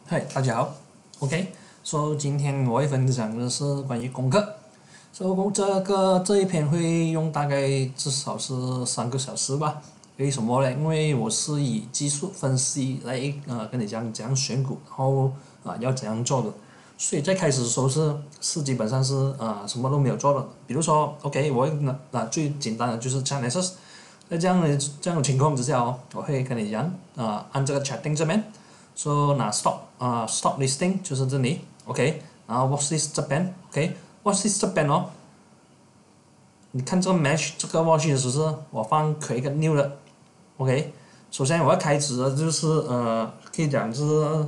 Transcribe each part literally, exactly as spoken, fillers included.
嗨，大家好。OK，所、so, 今天我会分享的是关于功课。所、so, 这个这一篇会用大概至少是三个小时吧。为什么呢？因为我是以技术分析来呃跟你讲怎样选股，然后啊、呃、要怎样做的。所以在开始的时候是是基本上是啊、呃、什么都没有做的。比如说 OK，我会拿拿最简单的就是这样的，在这样的这样的情况之下哦，我会跟你讲啊、呃、按这个 chatting 这边。So 拿 stop 啊、uh, stop listing 就是这里 ，OK， 然后 watch list 这边 ，OK，watch list 这边哦，你看这个 match 这个 watch 的时候是我放 create 个 new 的 ，OK， 首先我要开始的就是呃可以讲是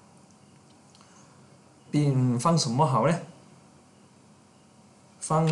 并放什么好呢？放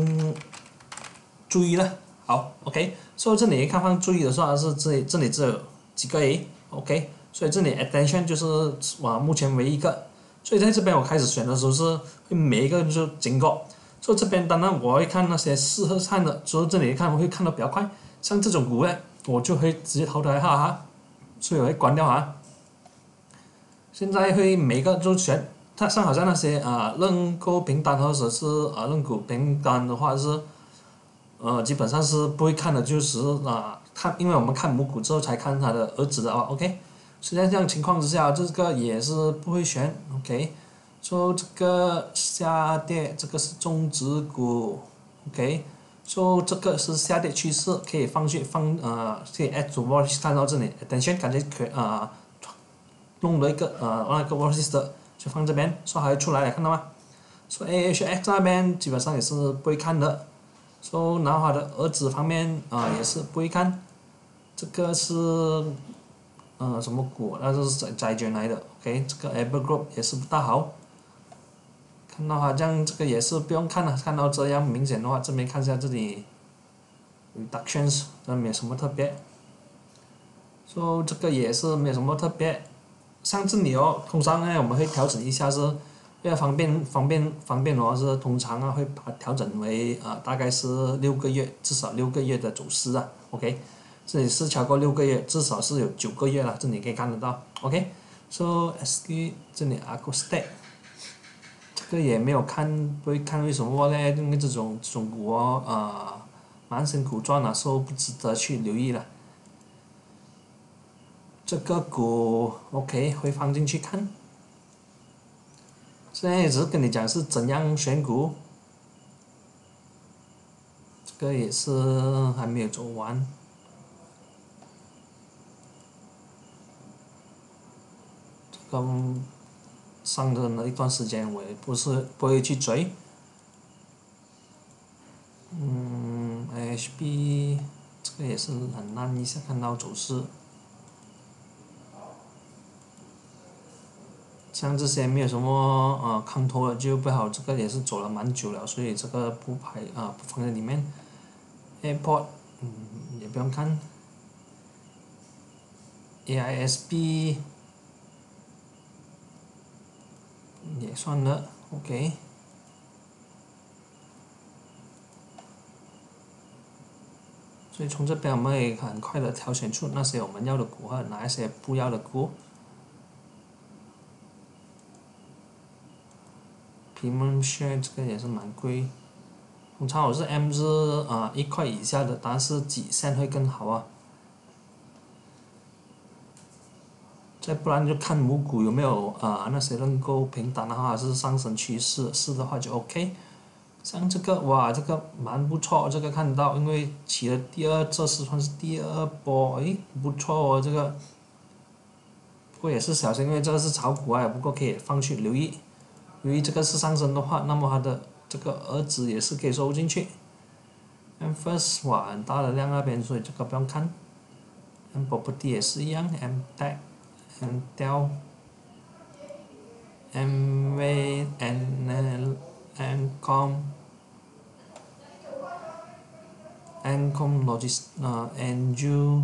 注意了，好 ，OK， 所以这里看放注意的话是这里这里只有几个 A，OK，、okay? 所以这里 attention 就是我目前唯一一个，所以在这边我开始选的时候是会每一个就经过，所以这边当然我会看那些适合看的，所以这里看我会看得比较快，像这种股呢，我就会直接淘汰哈哈，所以我会关掉哈。现在会每个就选，它像好像那些啊认购凭单或者是啊认股凭单的话是。呃，基本上是不会看的，就是啊，看，因为我们看母股之后才看他的儿子的啊 ，OK。实际上这样情况之下，这个也是不会选 ，OK。说、so, 这个下跌，这个是中指股 ，OK。说、so, 这个是下跌趋势，可以放去放呃，可以 add to watch 看到这里，等下感觉可啊、呃，弄了一个呃那个 watch list 就放这边，说、so, 还会出来看到吗？说、so, A H X 那边基本上也是不会看的。说、so, 然后他的儿子方面啊、呃、也是不会看，这个是呃什么股？那是债券来的 ，OK， 这个 Apple Group 也是不大好。看到好像这个也是不用看了，看到这样明显的话，这边看一下这里 reductions， 这没什么特别。说、so, 这个也是没有什么特别，像这里哦，通常呢我们会调整一下是。为了方便方便方便的话是通常啊会把它调整为啊、呃、大概是六个月至少六个月的走势啊 ，OK， 这里是超过六个月，至少是有九个月了，这里可以看得到 ，OK，so S Q 这里 Accostate 这个也没有看不会看为什么呢？因为这种这种股哦啊、呃、蛮辛苦赚啊，所以不值得去留意了。这个股 OK 会放进去看。现在只是跟你讲是怎样选股，这个也是还没有走完。这个上的那一段时间我也不是不会去追。嗯 ，H B 这个也是很烂一下看到走势。像这些没有什么呃看头的就不好，这个也是走了蛮久了，所以这个不排啊、呃、不放在里面。Airport 嗯也不用看。A I S B 也算了 ，OK。所以从这边我们可以很快的挑选出那些我们要的股和哪一些不要的股。Premium share 这个也是蛮贵，通常我是 M 是啊、呃、一块以下的，但是几 cent 会更好啊。再不然就看母股有没有啊、呃、那些认购平单的话是上升趋势，是的话就 OK。像这个哇，这个蛮不错，这个看到，因为起了第二，这是算是第二波，诶，不错哦，这个。不过也是小心，因为这个是炒股啊，不过可以放去留意。由于这个是上升的话，那么它的这个儿子也是可以收进去。M first 哇，很大的量那边，所以这个不用看。M property 也是一样 ，M tech，M Dell，M V N L，M com，M com logis 啊 ，N U。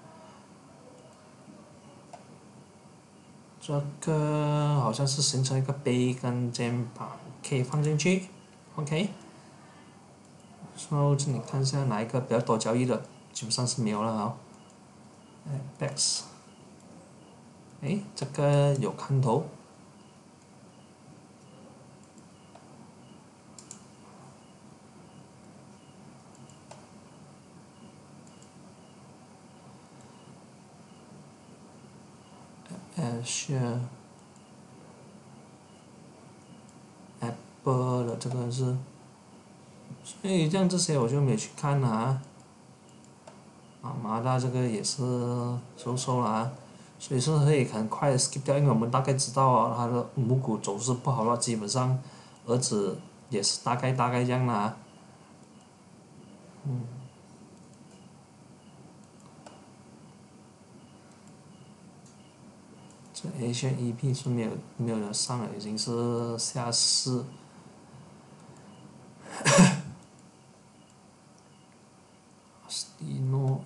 这个好像是形成一个杯跟肩膀，可以放进去 ，OK。so 这里看一下哪一个比较多交易的，基本上是没有了啊。X 哎，这个有看头。Azure Apple 的这个是，所以像这些我就没去看了啊。啊，马大这个也是收收了啊，所以是可以很快的 skip 掉，因为我们大概知道啊，它的母股走势不好了，基本上儿子也是大概大概这样啦。嗯。这 Asian E P 是没有没有人上了，已经是下市。Astino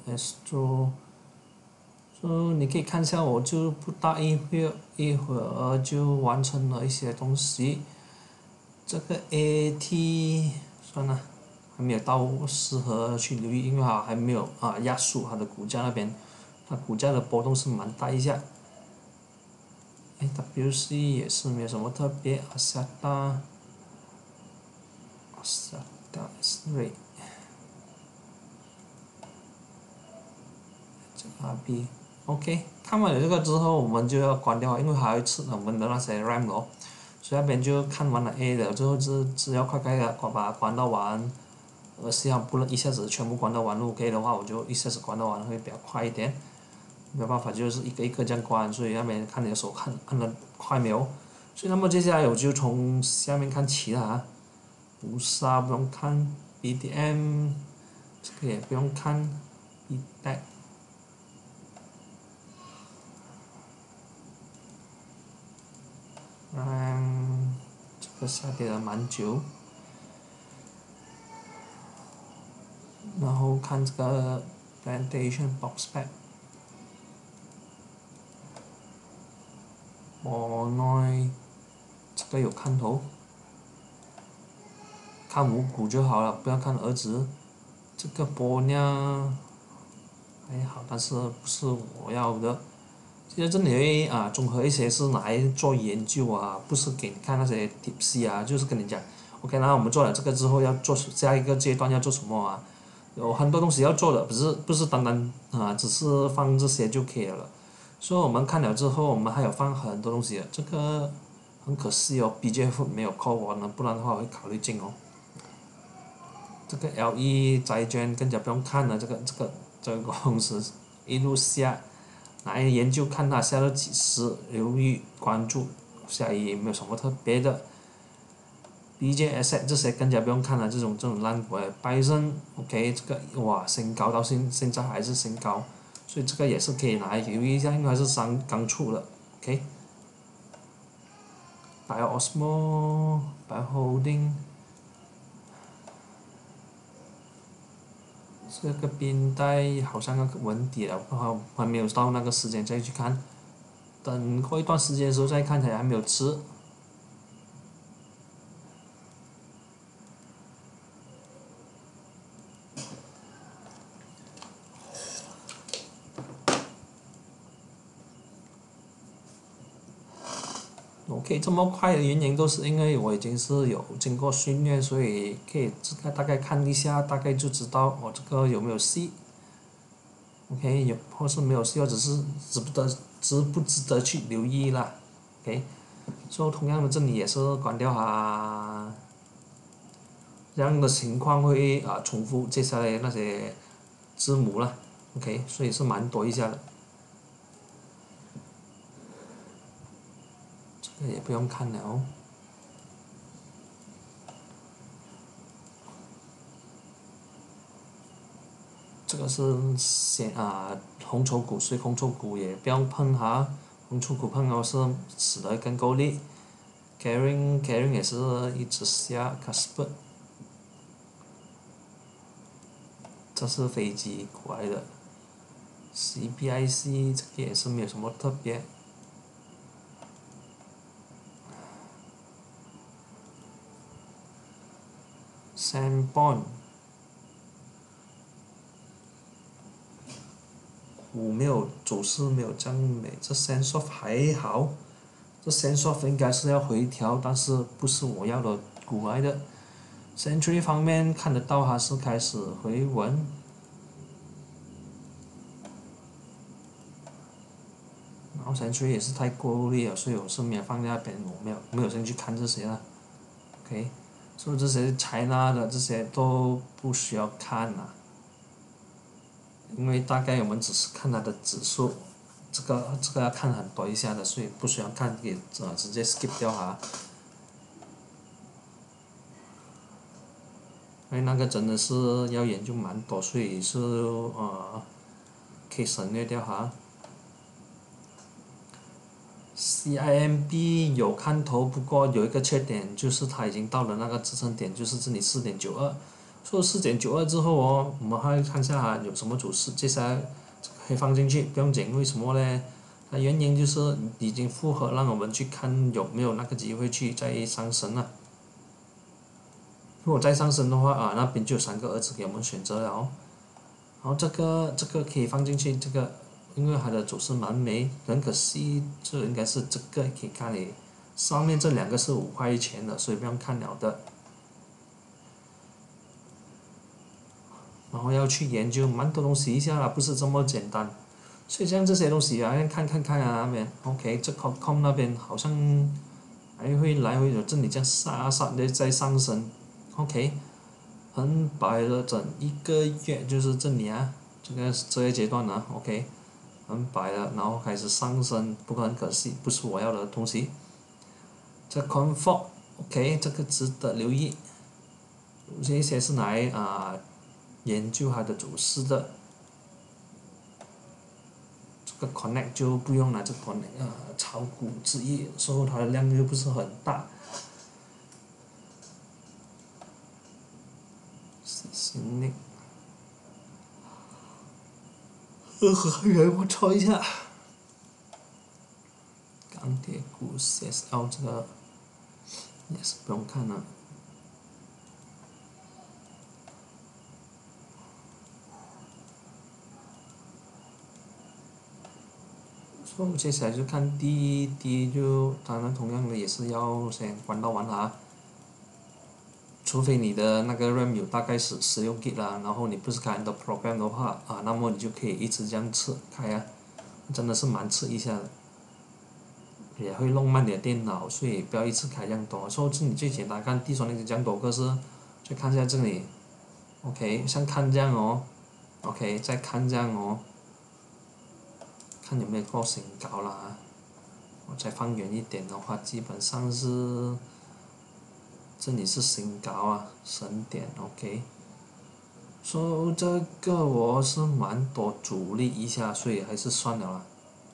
Astro，so 你可以看一下，我就不大一会儿一会儿就完成了一些东西。这个 A T 算了，还没有到适合去留意，因为它还没有啊压缩它的股价那边，它股价的波动是蛮大一下。哎 W C 也是没有什么特别，阿萨达，阿萨达 is right。R B，OK， 看完了这个之后，我们就要关掉，因为还要吃我们的那些 RAM 咯。所以那边就看完了 A 了之后，就只要快快的把它关到完。呃，希望不能一下子全部关到完 ，OK 的话，我就一下子关到完会比较快一点。没有办法，就是一个一个这样关，所以那边看你的手看按的快没有。所以那么接下来我就从下面看起了，无杀不用看 ，B D M 这个也不用看 ，B D A。嗯，这个下跌了蛮久，然后看这个 plantation box back，我内这个有看头，看五股就好了，不要看儿子。这个波呢还好，但是不是我要的。其实这里会啊，综合一些是拿来做研究啊，不是给你看那些 tips 啊，就是跟你讲，OK，那我们做了这个之后要做下一个阶段要做什么啊？有很多东西要做的，不是不是单单啊，只是放这些就可以了。所以我们看了之后，我们还有放很多东西，这个很可惜哦，B J F 没有 call 我呢，不然的话我会考虑进哦。这个 L E 债券更加不用看了，这个这个这个公司一路下。来研究看它下到几时，留意关注，下也没有什么特别的。B J S 这些更加不用看了，这种这种烂股，Bison OK 这个哇新高到现现在还是新高，所以这个也是可以拿来留意一下，因为它是刚刚出的 OK。Bio-Osmo Bio Holding，这个边带好像要稳底了，不好还没有到那个时间再去看，等过一段时间的时候再看起来还没有吃。我可以这么快的原因都是因为我已经是有经过训练，所以可以大概看一下，大概就知道我这个有没有戏。OK，有或是没有戏，或者是值不得值不值得去留意啦。OK，所以同样的这里也是关掉它，这样的情况会啊重复接下来那些字母啦。OK，所以是蛮多一下的，这个也不用看了哦。这个是先啊红筹股，所以红筹股也不要碰它，红筹股碰到是死得更够力。Kering Kering 也是一直下 c a s p e r 这是飞机股来的。C P I C 这个也是没有什么特别。Sanborn 股没有走势没有这样美，这 sense of 还好，这 sense of 应该是要回调，但是不是我要的股来的。Century 方面看得到它是开始回稳，然后 Century 也是太过力了，所以我是没有放在那边，我没有没有兴趣看这些了。OK， 所以这些 China 的这些都不需要看了，因为大概我们只是看它的指数，这个这个要看很多一下的，所以不需要看，给呃直接 skip 掉它。因为那个真的是要研究蛮多，所以是呃可以省略掉它。C I M B 有看头，不过有一个缺点就是它已经到了那个支撑点，就是这里四点九二。说四点九二之后哦，我们还看下它有什么走势，接下来可以放进去，不用紧。为什么呢？它原因就是已经符合，让我们去看有没有那个机会去再上升了。如果再上升的话啊，那边就有三个儿子给我们选择了哦。然后这个这个可以放进去，这个因为它的走势蛮美，很可惜这应该是这个可以看诶，上面这两个是五块钱的，所以不用看了的。然后要去研究蛮多东西一下啦，不是这么简单。所以像这些东西啊，看看看啊那边 ，OK， 这 Qualcomm 那边好像还会来回有这里这样杀杀的在上升 ，OK。很摆了整一个月，就是这里啊，这个这一阶段啊 ，OK， 很摆了，然后开始上升，不过很可惜，不是我要的东西。这 Comfort，OK， 这个值得留意，有一些是来啊、呃、研究它的走势的。这个 Connect 就不用了，这 Connect 啊、呃、炒股之一，所以它的量又不是很大。行嘞。呃，还不错一下。钢铁股 C S L 这个也是不用看了。所以接下来就看第一，第一就当然同样的也是要先关到完它。除非你的那个 RAM 有大概是十六 G 啦，然后你不是开很多 program 的话啊，那么你就可以一直这样吃开啊，真的是蛮吃一下的，也会弄慢你的电脑，所以不要一次开这样多。所以这里最简单看，地双那个这样多个是，就看一下这里 ，OK， 像看这样哦 ，OK， 再看这样哦，看有没有过新高啦。我再放远一点的话，基本上是。这里是新高啊，升点 OK。说、so, 这个我是蛮多阻力一下，所以还是算了啦。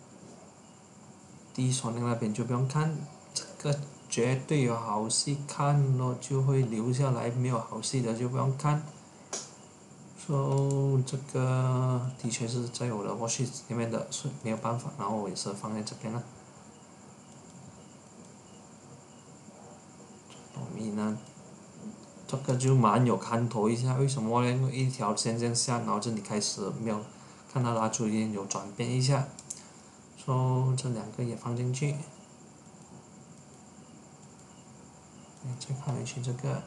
第一双那边就不用看，这个绝对有好戏看咯，就会留下来；没有好戏的就不用看。说、so, 这个的确是在我的 watch list 里面的，所以没有办法，然后我也是放在这边了。米呢？这个就蛮有看头一下，为什么呢？因为一条线这样下，然后这里开始没有看到它出现有转变一下，说、so, 这两个也放进去。再看回去这个，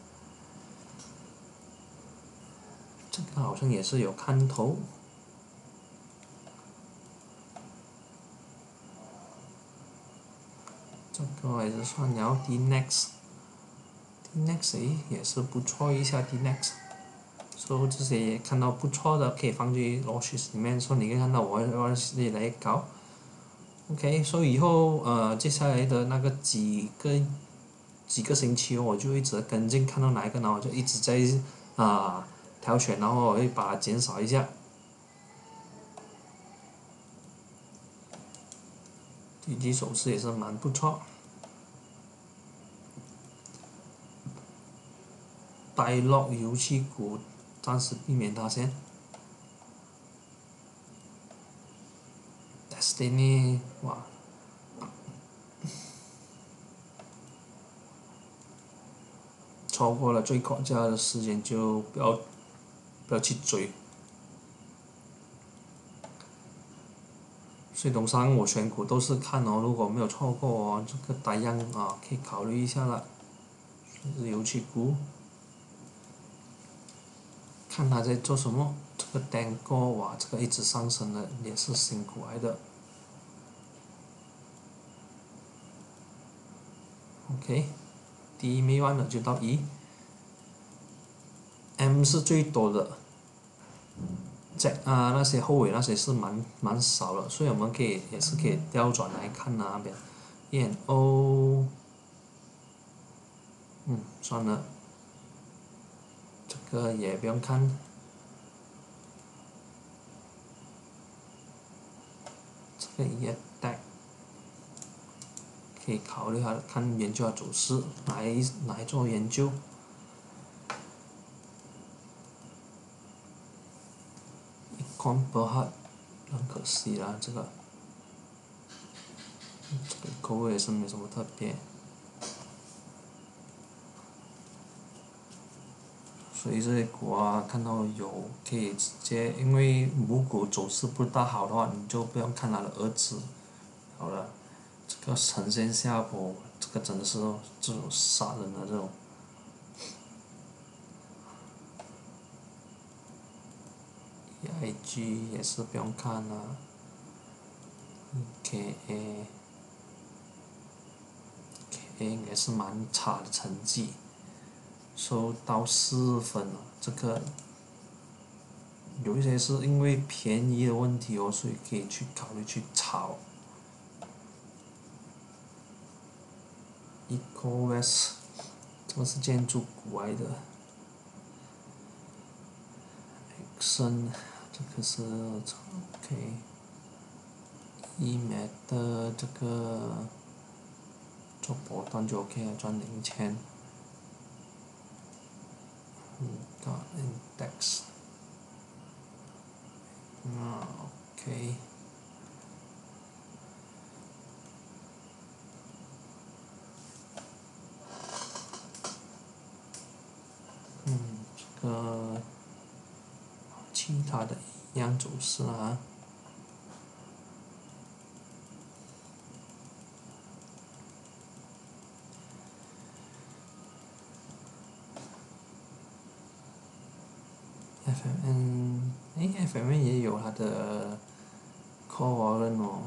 这个好像也是有看头。这个还是算了 ，D next，D next 诶也是不错一下 D next。所以这些也看到不错的，可以放进 watch list 里面。说你可以看到我我越来越高。OK， 所以以后呃接下来的那个几个几个星期我就一直跟进，看到哪一个，然后我就一直在啊、呃、挑选，然后我会把它减少一下。低级手势也是蛮不错。待落游戏股暂时避免它先。Destiny 哇，超过了最高价的时间就不要不要去追。 所以通常我选股都是看哦，如果没有错过哦，这个大样啊可以考虑一下了，是油气股，看他在做什么。这个单个哇，这个一直上升的也是辛苦来的。OK， 第一没完了就到一 ，M 是最多的。在啊那些后尾那些是蛮蛮少的，所以我们可以也是可以调转来看那边，E and O， 嗯算了，这个也不用看，这个也带，可以考虑下看研究下走势，哪一哪一做研究。Econ Berhad， 很可惜啦这个，这个口味也是没什么特别。所以这些股啊，看到有可以直接，因为如果走势不大好的话，你就不用看它的儿子。好了，这个呈现下坡，这个真的是这种杀人的这种。E I G 也是不用看了 ，E K A，K A 也是蛮差的成绩，收到四分了，这个。有一些是因为便宜的问题哦，所以可以去考虑去炒。EcoWest， 这个是建筑股来的。Exxon， 这个是 OK。E-Med 的这个做波段就 OK 了，赚零钱。嗯，到 Index。啊 OK。嗯，这个其他的一样走势啊。F M N， 诶 F M N 也有它的 call warrant 哦。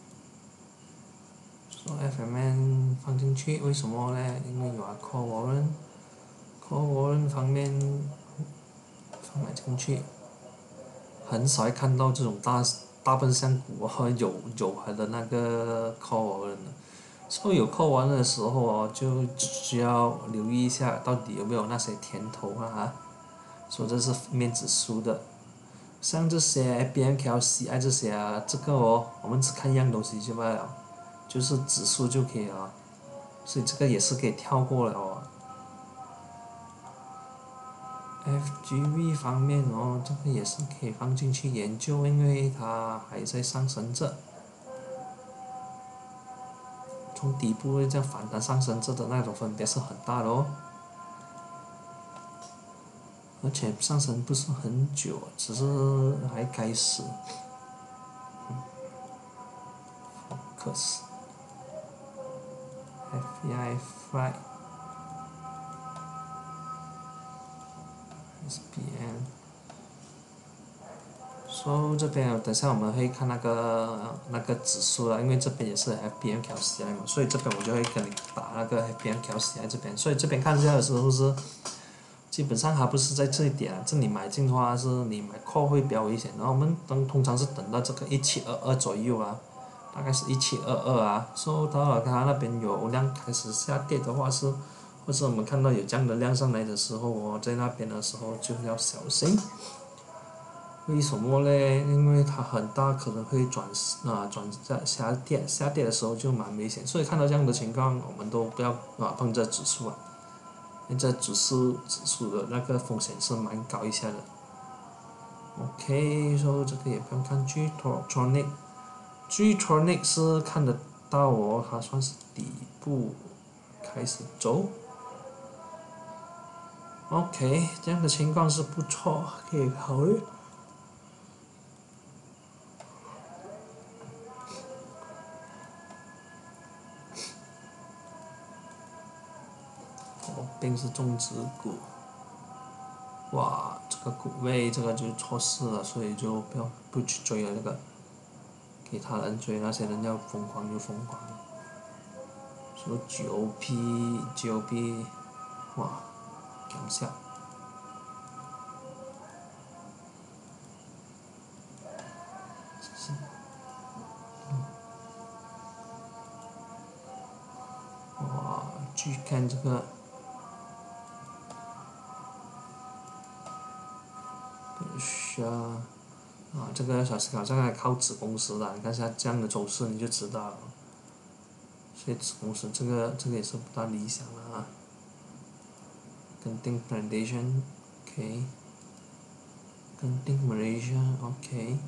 说 F M N 放进去，为什么呢？因为有啊 call warrant，call warrant 方面放了进去，很少会看到这种大大笨象股哦，有有它的那个 call warrant 的。所以有 call warrant 的时候哦，就需要留意一下，到底有没有那些甜头啊？说这是面指数的，像这些 F B M K L C I 这些啊，这个哦，我们只看一样东西就罢了，就是指数就可以了，所以这个也是可以跳过了哦。F G V 方面哦，这个也是可以放进去研究，因为它还在上升着，从底部这样反弹上升着的那种分别是很大的哦。而且上升不是很久，只是还开始。Focus。F E I Fly。S P N。so 这边等下我们会看那个那个指数了，因为这边也是 F B M K L C I 嘛，所以这边我就会跟你打那个 F B M K L C I 这边，所以这边看一下的时候是。基本上它不是在这一点啊，这里买进的话是你买 call 会比较危险，然后我们等通常是等到这个一七二二左右啊，大概是一七二二啊，收到了它那边有量开始下跌的话是，或者我们看到有这样的量上来的时候哦，在那边的时候就要小心。为什么嘞？因为它很大可能会转啊转在下跌，下跌的时候就蛮危险，所以看到这样的情况，我们都不要啊碰这指数啊。这指数指数的那个风险是蛮高一下的。OK， 说这个也不用看 Gtronic，Gtronic 是看得到哦，它算是底部开始走。OK， 这样的情况是不错，可以考虑。 边是中指股，哇，这个股位这个就错失了，所以就不要不去追了这个，给他人追，那些人要疯狂就疯狂。说 G O P G O P， 哇，感下。哇，去看这个，需要啊，这个小市场上还靠子公司的，你看下这样的走势你就知道了。所以子公司这个这个也是不大理想的啊。跟定 Foundation，OK， 跟定 Malaysia，OK。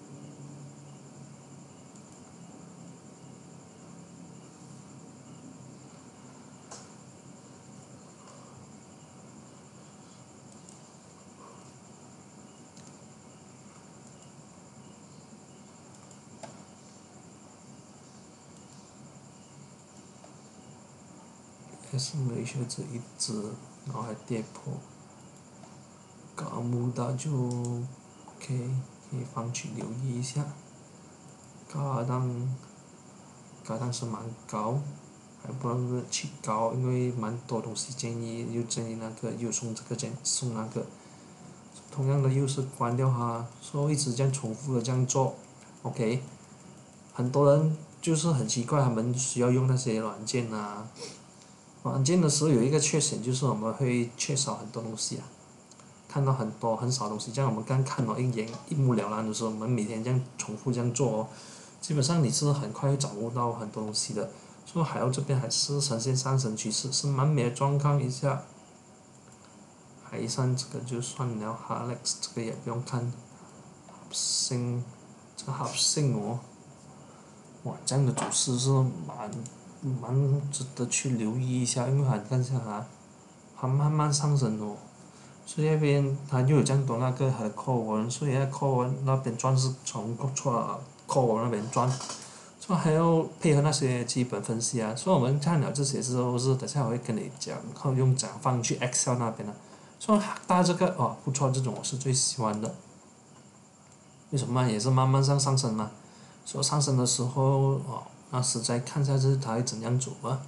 还是没学这一只，然后还跌破，搞不到就 OK， 可以放去留意一下。高档，高档是蛮高，还不能去高，因为蛮多东西建议又建议那个又送这个建送那个，同样的又是关掉它，说一直这样重复的这样做 ，OK。很多人就是很奇怪，他们需要用那些软件啊。软件的时候有一个缺陷就是我们会缺少很多东西啊，看到很多很少东西，像我们刚看了一眼一目了然的时候，我们每天这样重复这样做哦，基本上你是很快会掌握到很多东西的。所以海鸥这边还是呈现上升趋势，是蛮美的状况一下。海上这个就算了，哈 Alex 这个也不用看，星这个好星哦，哇，这样的走势是蛮蛮值得去留意一下，因为它看下它，它慢慢上升哦，所以那边它又有这样多那个它的 call 文，所以那 call 文那边转是从错 call 文那边转，所以还要配合那些基本分析啊，所以我们看了这些之后是等下我会跟你讲，然后用怎样放去 Excel 那边的，所以大这个哦不错，这种我是最喜欢的，为什么也是慢慢上上升嘛，所以上升的时候哦。那实在看下去它会怎样走啊？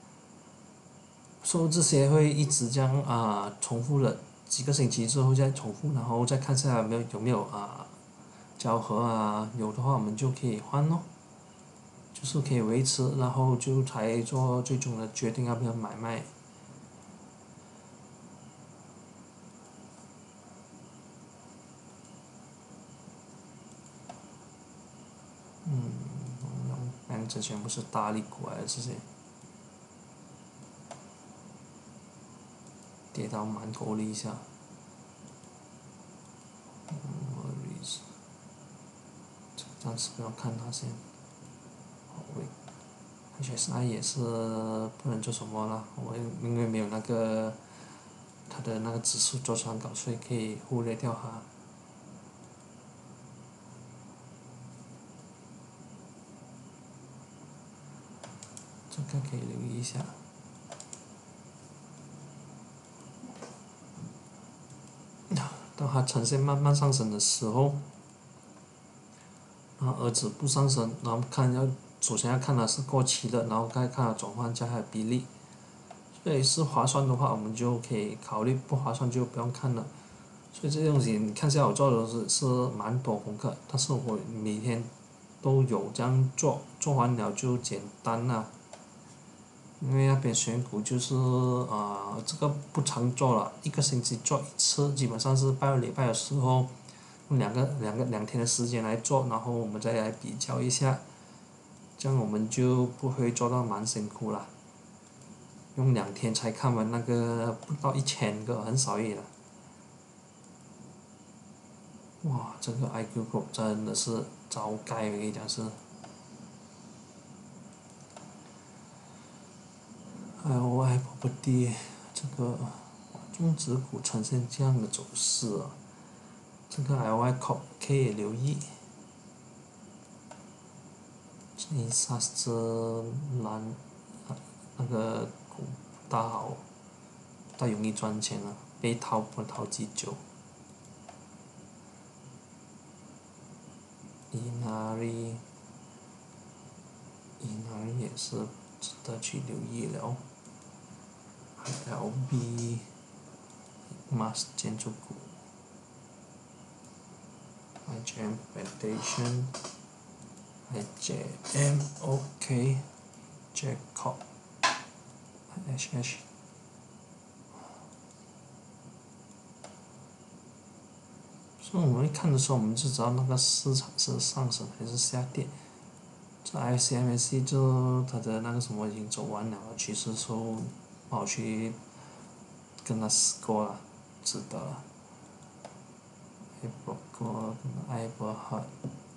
说这些会一直这样啊、呃、重复了几个星期之后再重复，然后再看下有没有有没有啊交合啊，有的话我们就可以换咯，就是可以维持，然后就才做最终的决定要不要买卖。嗯，反正全部是大力股来的这些。跌到蛮够了一下，嗯，暂时不要看它先。好喂 ，H S I 也是不能做什么了，我因为没有那个它的那个指数做参考，所以可以忽略掉它。这个可以留意一下。当它呈现慢慢上升的时候，然后儿子不上升，然后看要首先要看它是过期的，然后再看它转换价还有比例。所以是划算的话，我们就可以考虑；不划算就不用看了。所以这些东西你看下我做的是是蛮多功课，但是我每天都有这样做，做完了就简单了。因为那边选股就是啊、呃，这个不常做了，一个星期做一次，基本上是拜六礼拜的时候，用两个两个两天的时间来做，然后我们再来比较一下，这样我们就不会做到蛮辛苦了。用两天才看完那个不到一千个，很少而已了。哇，这个 I Q Group 真的是糟该，我跟你讲是。I O I Property 这个中资股呈现这样的走势啊，这个 I O I Corp 可以留意。一下子蓝那个股大好， 太容易赚钱了，被套不套几久。Inari，Inari 也是值得去留意了。L B，Mas 建筑股。I G M Foundation，I J M OK，Jacob，H H。所以我们看的时候，我们就知道那个市场是上升还是下跌。这 I C M S C 就它的那个什么已经走完了，趋势时候不好去跟它死过了，值得了。I broker 跟 I b r h a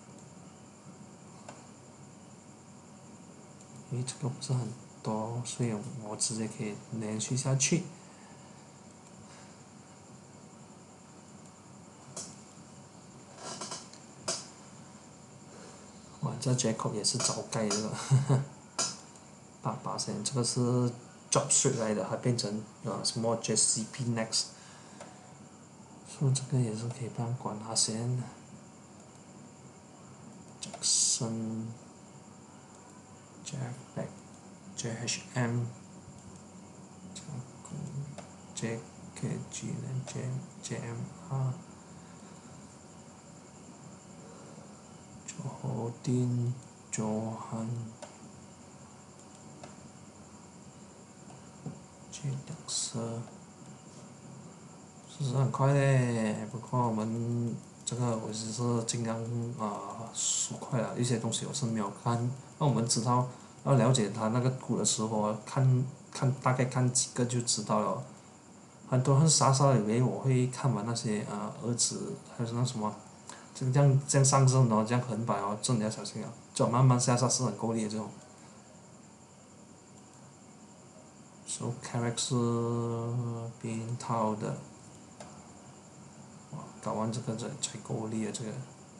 因为这个不是很多，所以我直接可以连续下去。哇，这 Jacob 也是早盖这个，八八线，这个是 Job Street 来的，还变成啊什么 J C P Next， 所以这个也是可以帮管它先。Jackson，Jeff Beck，J H M，J K G 呢 J J M R。Jordan Johan J Dexter， 是不是很快嘞？不过我们这个我只是尽量啊数快了，一些东西我是没有看。那我们知道要了解他那个股的时候，看看大概看几个就知道了。很多人傻傻以为我会看完那些啊儿子还有那什么。这样这样上升哦，这样横摆哦，这你要小心啊！这种慢慢下杀是很够力的这种。So Carrick 是冰套的，哇，搞完这个才才够力啊这个。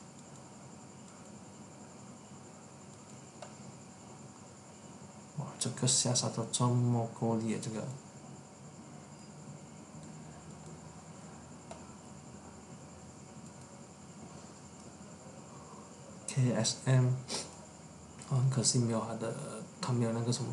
哇，这个下杀都这么够力啊这个。K S M， 啊，很可惜没有它的，它没有那个什么。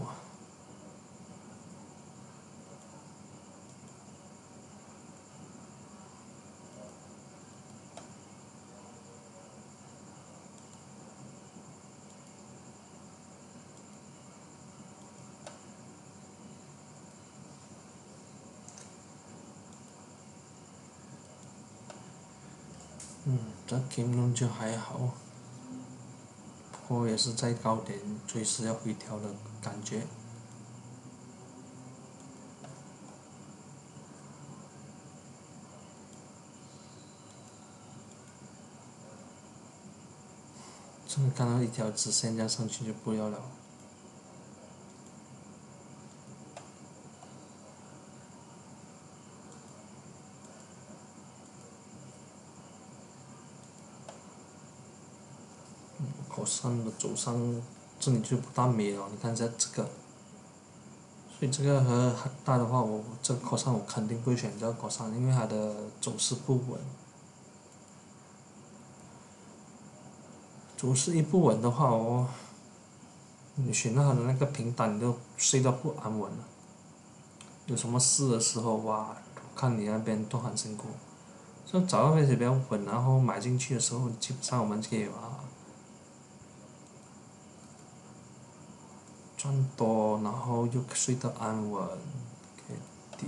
嗯，这 Kim 就还好，不过也是在高点随时要回调的感觉。这个看到一条直线这样上去就不要了。口上的走上，这里就不大美了。你看一下这个，所以这个和很大的话，我这个口上我肯定不会选这个口上，因为它的走势不稳。走势一不稳的话哦，你选到它的那个平单，你就睡到不安稳了。有什么事的时候哇，看你那边都很辛苦。所以找到位置比较稳，然后买进去的时候，基本上我们可以啊赚多，然后又睡得安稳。K D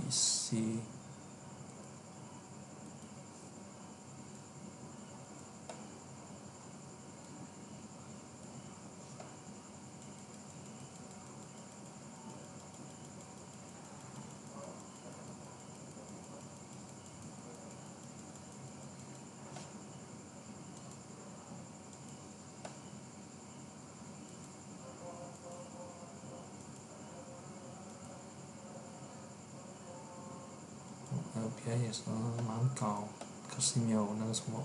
C。L P I 也是蛮高，可是没有那个什么。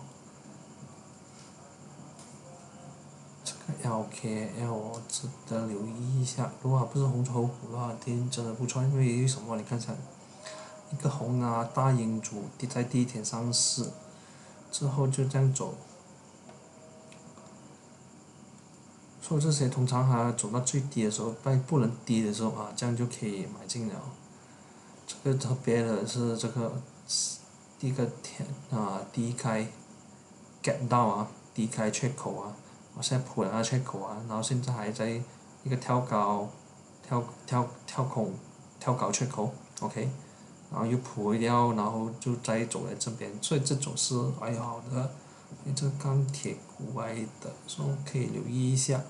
这个 L K L 值得留意一下，如果它不是红筹股的话，今天真的不错，因为什么？你看一下， 一个红啊大阴烛滴在第一天上市，之后就这样走。所以这些通常它走到最低的时候，在不能低的时候啊，这样就可以买进了。这个特别的是这个第一个天啊第一开 gap 到啊，第一开缺口啊，我现在补了那缺口啊，然后现在还在一个跳高，跳跳跳空，跳高缺口 ，OK，然后又补掉，然后就再走来这边，所以这种是还好的，这个钢铁股来的，所以可以留意一下。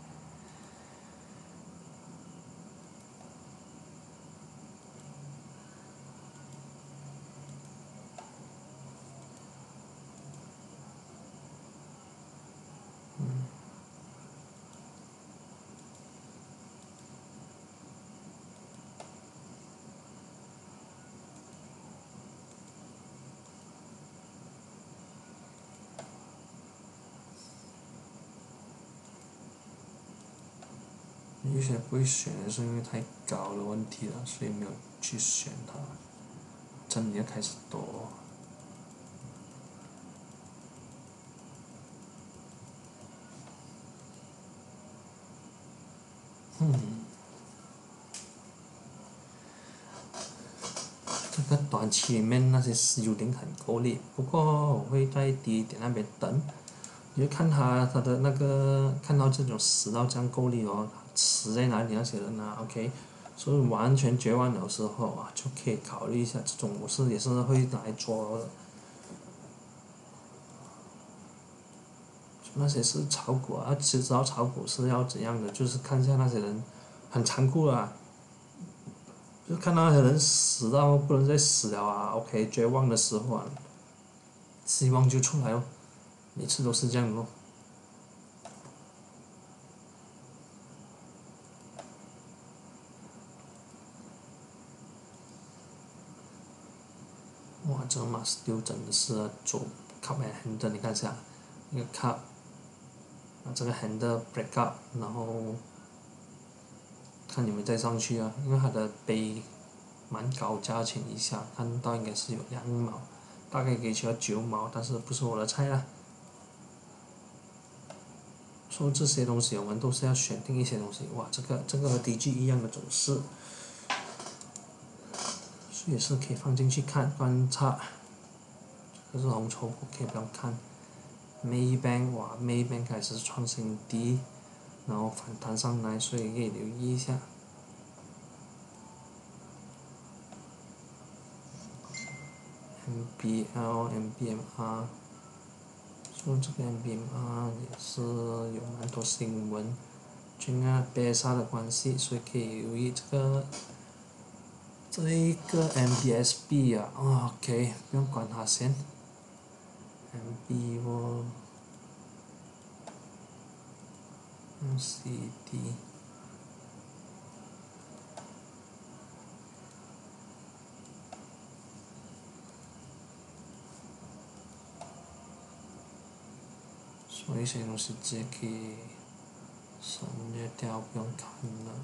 有些不会选是因为太高的问题了，所以没有去选它。真的要开始多。嗯，这个短期里面那些是有点很够力，不过我会在低一点那边等，你就看他他的那个看到这种死到这样够力哦，死在哪里那些人啊，OK，所以完全绝望的时候啊，就可以考虑一下这种模式也是会来做的。那些是炒股啊，其实知道炒股是要怎样的，就是看一下那些人很残酷啊，就看到那些人死到不能再死了啊，OK，绝望的时候啊，希望就出来哦，每次都是这样哦。哇，这个马斯丢真的是做 cup and handle，你看一下，那个 cup，啊这个 handle break up，然后看你们再上去啊，因为它的杯蛮高价钱一下，看到应该是有两毛，大概可以去到九毛，但是不是我的菜啦。说这些东西我们都是要选定一些东西，哇，这个这个和 D G 一样的走势，所以也是可以放进去看观察。这个是红筹股可以不要看。Maybank 哇，Maybank 开始创新低，然后反弹上来，所以可以留意一下。M B L、M B M R，说这个 M B M R 也是有蛮多新闻，跟啊贝萨的关系，所以可以留意这个这一个 M B S B 啊，啊 OK，不用管它先。M B 哦，M C D。所以一些东西直接可以省略掉，不用看了。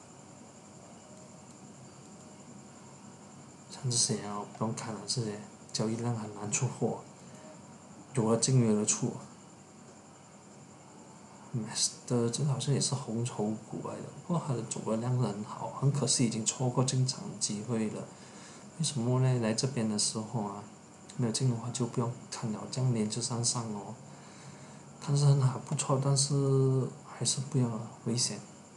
像这些啊，不用看了，这些交易量很难出货，有了进有了出。Master 这好像也是红筹股来的，不过它的总的量很好，很可惜已经错过进场机会了。为什么呢？来这边的时候啊，没有进的话就不用看了，这样连着上上哦。但是还不错，但是还是不要危险。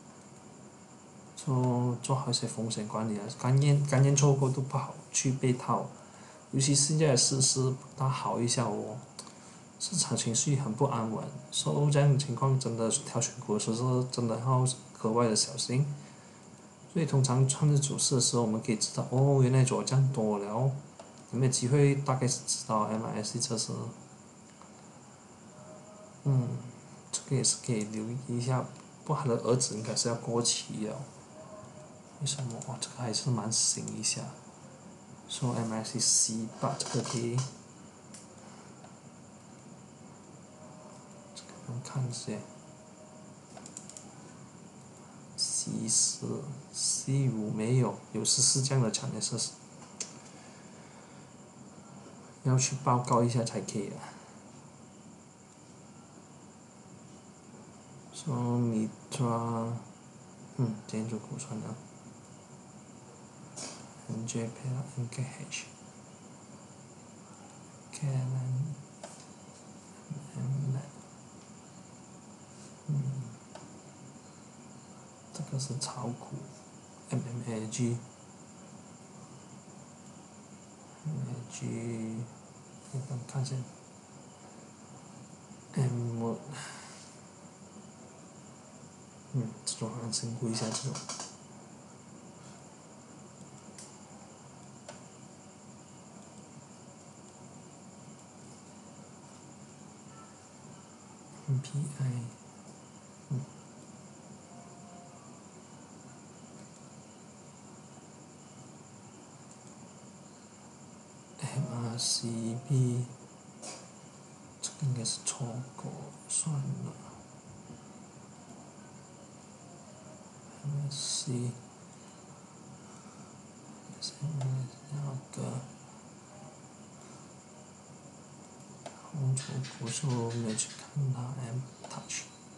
做做好一些风险管理啊，刚验刚验错过都不好去被套，尤其现在的市势不大好一下哦，市场情绪很不安稳，所以这样的情况真的挑选股的时候是真的要格外的小心。所以通常看着走势的时候，我们可以知道哦，原来左降多了，有没有机会大概是知道 M I C 这是，嗯，这个也是可以留意一下，不过他的儿子应该是要过期了。为什么？哦，这个还是蛮新一下。说 M I C C 八这个可以，这个不用看些。C 四、C 五没有，有十四这样的强烈设施。 要去报告一下才可以啊。So Mitra，嗯，建筑库算了。N J P L N K H。K L N M L。嗯，这个是炒股 ，M M A G。M A G， 你看看下 M， 嗯，这种好像评估一下这种。M P I， 嗯 ，M R C B， 这个应该是错过，算了。M S C， 那个红筹股是我没有去看它 M Touch。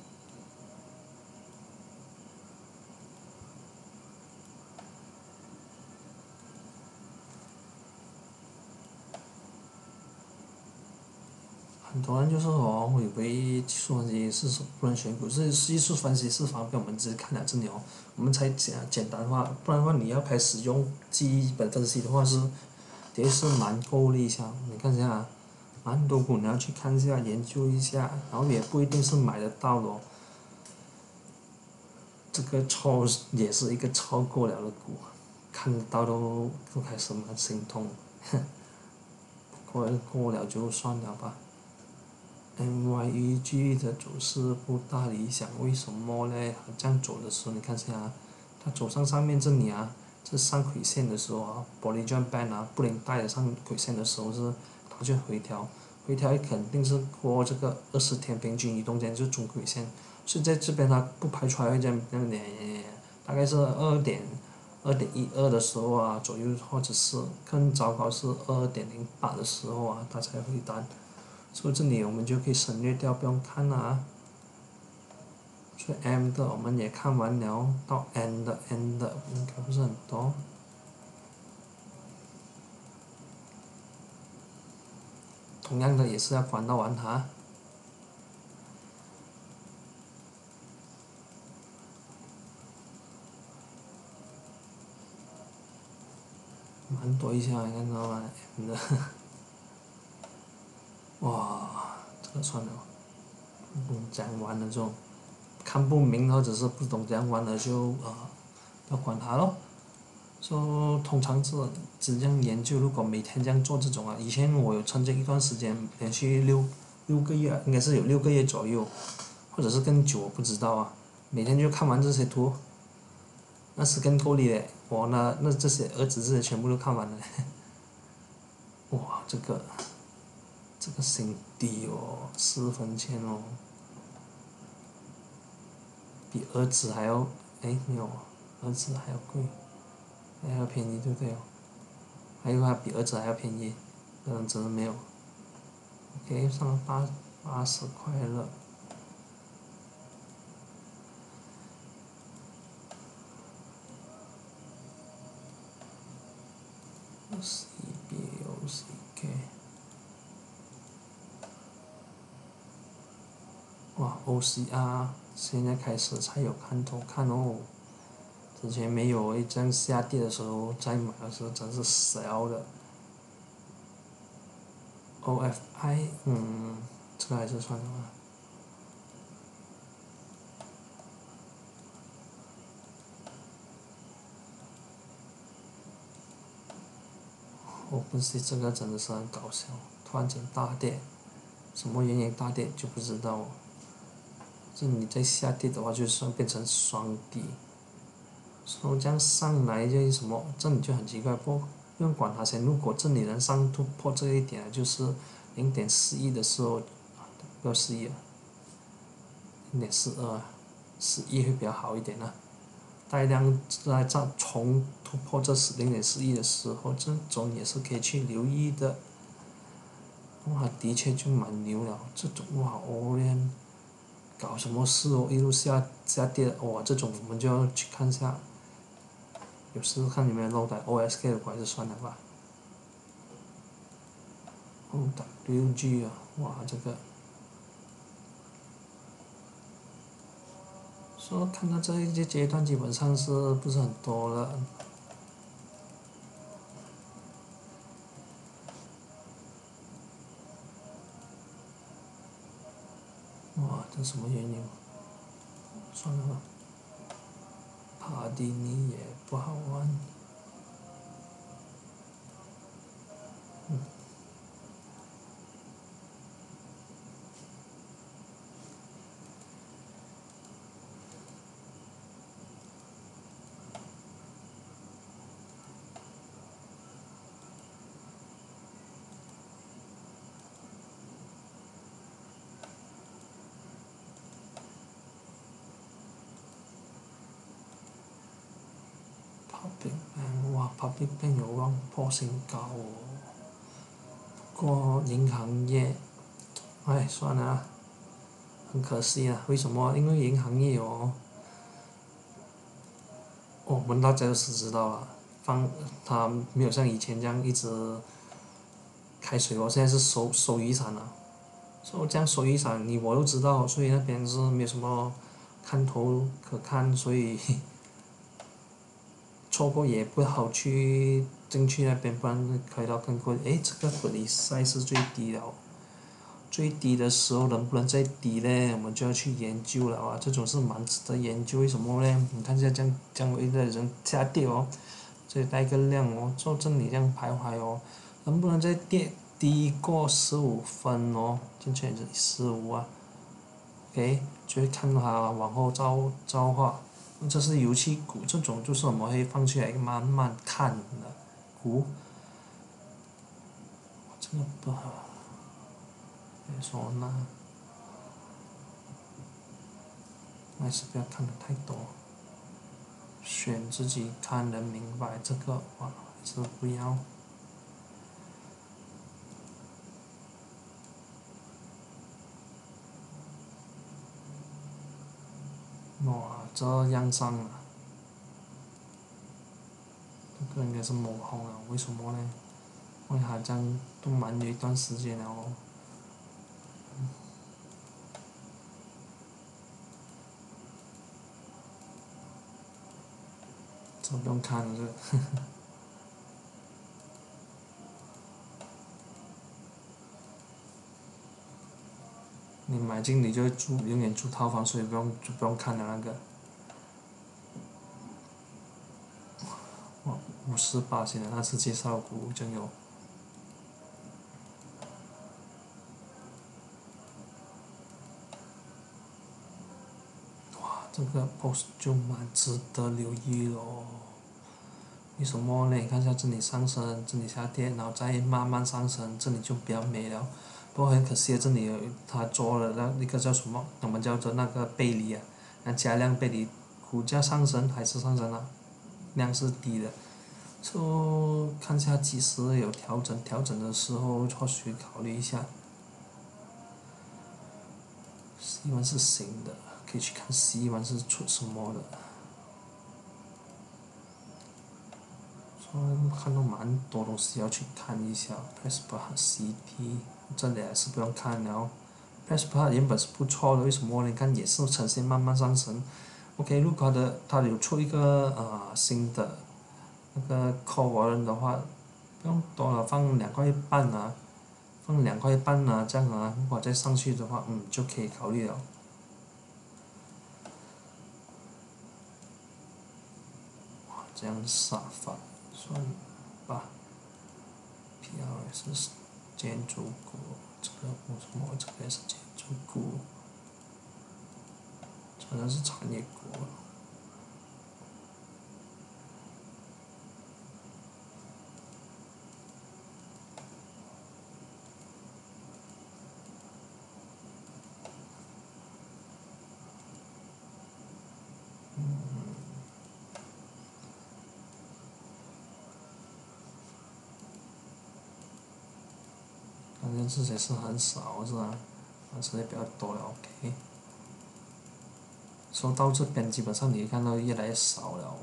很多人就说哦，我以为技术分析是不能选股，是技术分析是方便我们只看了这里哦，我们才简简单化，不然的话你要开始用基本分析的话是，的确是蛮够力一下。你看一下，蛮多股你要去看一下，研究一下，然后也不一定是买得到的哦。这个超也是一个超过了的股，看得到都都开始蛮心痛，哼，过过了就算了吧。M Y E G 的走势不大理想，为什么呢？它这样走的时候，你看一下，它走上上面这里啊，这上轨线的时候啊 ，Bollinger Band 啊，布林带的上轨线的时候是，它就回调，回调肯定是过这个二十天平均移动线就是中轨线，所以在这边它不排除还会这样那么点，大概是二点二点一二的时候啊左右，或者是更糟糕是二点零八的时候啊，它才回单。所以这里我们就可以省略掉，不用看了啊。所以 M 的我们也看完了，到 N 的 N 的应该不是很多。同样的也是要管到完它。蛮多一下，你看到吗 ？M 的，哇，这个算了，不懂讲完了就看不明或者是不懂讲完了就啊，不要管它咯。说通常是只这样研究，如果每天这样做这种啊，以前我有曾经一段时间连续六六个月，应该是有六个月左右，或者是更久，我不知道啊。每天就看完这些图，那是更够力嘞！我那那这些儿子这些全部都看完了。哇，这个这个新低哦，四分钱哦，比儿子还要，哎没有，儿子还要贵，还要便宜对不对哦？还有它比儿子还要便宜，这样子没有。OK，上了八八十块了。C B O C K， 哇 O C R 现在开始才有看头看哦，之前没有，一这样下跌的时候再买的时候真是 sell 的。O F I， 嗯，这个还是算了吧。OpenSea 这个真的是很搞笑，突然间大跌，什么原因大跌就不知道。这你再下跌的话，就算变成双底。说这样上来就什么，这里就很奇怪，不不用管它先。如果这里能上突破这一点，就是零点四一的时候，不要四一啊，零点四二，四一会比较好一点啊。大量在这重突破这零点四一的时候，这种也是可以去留意的。 哇，的确就蛮牛了，这种哇，Orion 搞什么事哦，一路下下跌，哇，这种我们就要去看一下，有时看有没有漏带 O S K 的，我还是算了吧。O W G 啊，哇，这个，说看到这一阶阶段基本上是不是很多了？哇，这什么原因？算了吧，帕蒂尼也不好玩。嗯。Public Bank 哇，Public Bank 有望破新高哦。不过银行业，哎，算了啊，很可惜啊。为什么？因为银行业哦，我们大家都是知道了，放它没有像以前这样一直开水哦，现在是收收雨伞了。所以这样收雨伞，你我都知道，所以那边是没有什么看头可看，所以错过也不好去进去那边，不然可以到更贵。诶，这个比赛是最低了，最低的时候能不能再低呢？我们就要去研究了啊！这种是蛮值得研究，为什么呢？你看一下这样这样一个人下跌哦，这里带个量哦，照这里这样徘徊哦，能不能再跌低过十五分哦？进去是十五啊，OK，就会看它往后造造化。这是油气股，这种就是我们会放出来慢慢看的股。这个不好，别说那，还是不要看的太多，选自己看得明白这个哇，还是不要。哇，这样上了，这个应该是抹红了，为什么呢？因为它这样都蛮有一段时间了哦。这不用看了，这个你买进你就会住，永远住套房，所以不用就不用看了那个。哇，五十八现的那次介绍股真有。哇，这个 pose 就蛮值得留意咯。为什么呢？你看一下这里上升，这里下跌，然后再慢慢上升，这里就比较美了。不过很可惜，这里他做了那那个叫什么？我们叫做那个背离啊，那加量背离，股价上升还是上升了，量是低的。就看下几时有调整，调整的时候或许考虑一下。西门是新的，可以去看西门是出什么的。说看到蛮多东西要去看一下 p r e s p e r C T 这里还是不用看了。p r e s p e r 原本是不错的，为什么呢？你看也是呈现慢慢上升。OK，如果它的它有出一个呃新的那个 call warrant 的话，不用多了，放两块半啊，放两块半啊，这样啊，如果再上去的话，嗯，就可以考虑了。哇，这样杀法，算吧。P R S 是建筑股，这个为什么这个也是建筑股？可能是产业股。反正但是也是很少是吧？但是也比较多了 OK。说到这边基本上你看到越来越少了。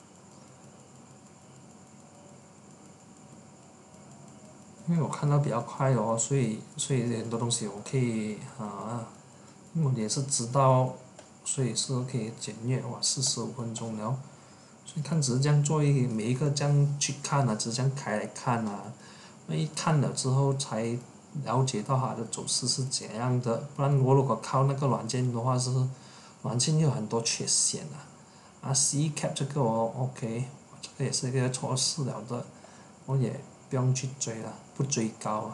因为我看到比较快哦，所以所以很多东西我可以啊，因为我也是知道，所以是可以简略哇，四十五分钟了。所以看只是这样做一每一个这样去看啊，只是这样开来看啊，那一看了之后才了解到它的走势是怎样的。不然我如果靠那个软件的话是，软件有很多缺陷啊。啊 C cap 这个我 OK，这个也是一个错失了的，我也不用去追了，不追高啊。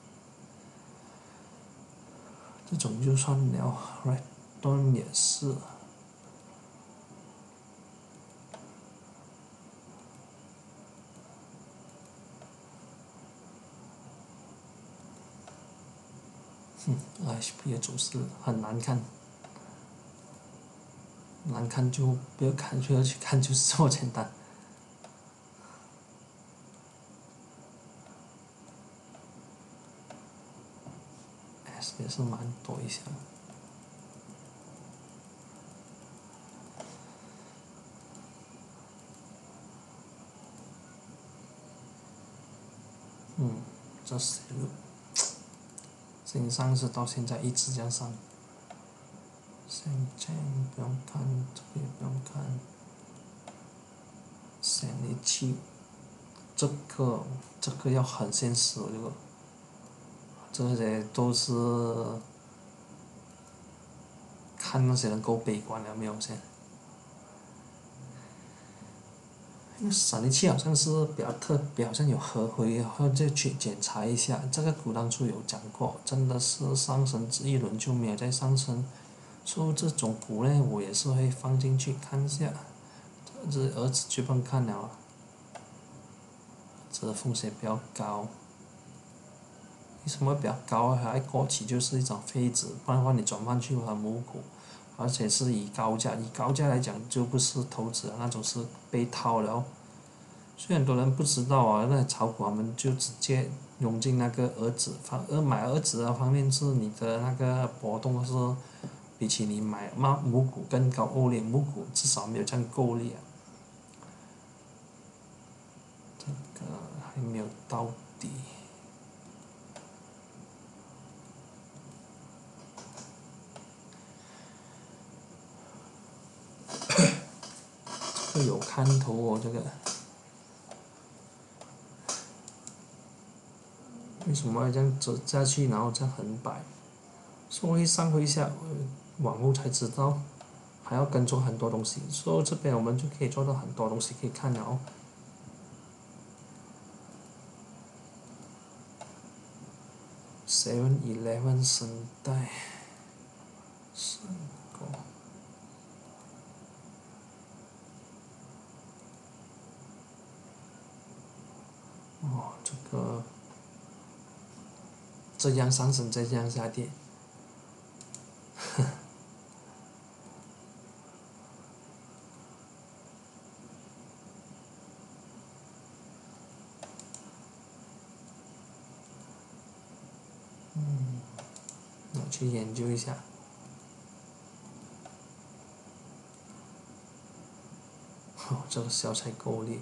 这种就算了 ，Redstone 也是。嗯 ，H P 的走势很难看，难看就不要看，不要去看，就是这么简单。S 也是蛮多一下。嗯，这是新上市到现在一直这样上。现在不用看，这个也不用看。三零七，这个这个要很现实，这个，这些都是看那些人够悲观了没有先。因为三零七好像是比较特别，好像有合规，然后再去检查一下。这个股当初有讲过，真的是上升这一轮就没有再上升。所以这种股呢，我也是会放进去看一下。这儿子就不用看了，这风险比较高。为什么比较高啊？还过期就是一张废纸，不然的话你转换去很母股，而且是以高价，以高价来讲就不是投资那种，是被套了。所以很多人不知道啊，那炒股他们就直接涌进那个儿子方，而买儿子的方面是你的那个波动是比起你买妈母股更高，欧联母股至少没有这样够力啊。这个还没有到底。这个有看头哦，这个。为什么要这样走下去，然后这样横摆？说一上回下，往后才知道，还要跟踪很多东西。所以这边我们就可以做到很多东西可以看了哦。Seven Eleven 神代，神果。哦，这个这样上升，再这样下跌。嗯，我去研究一下。哦，这个小才够力。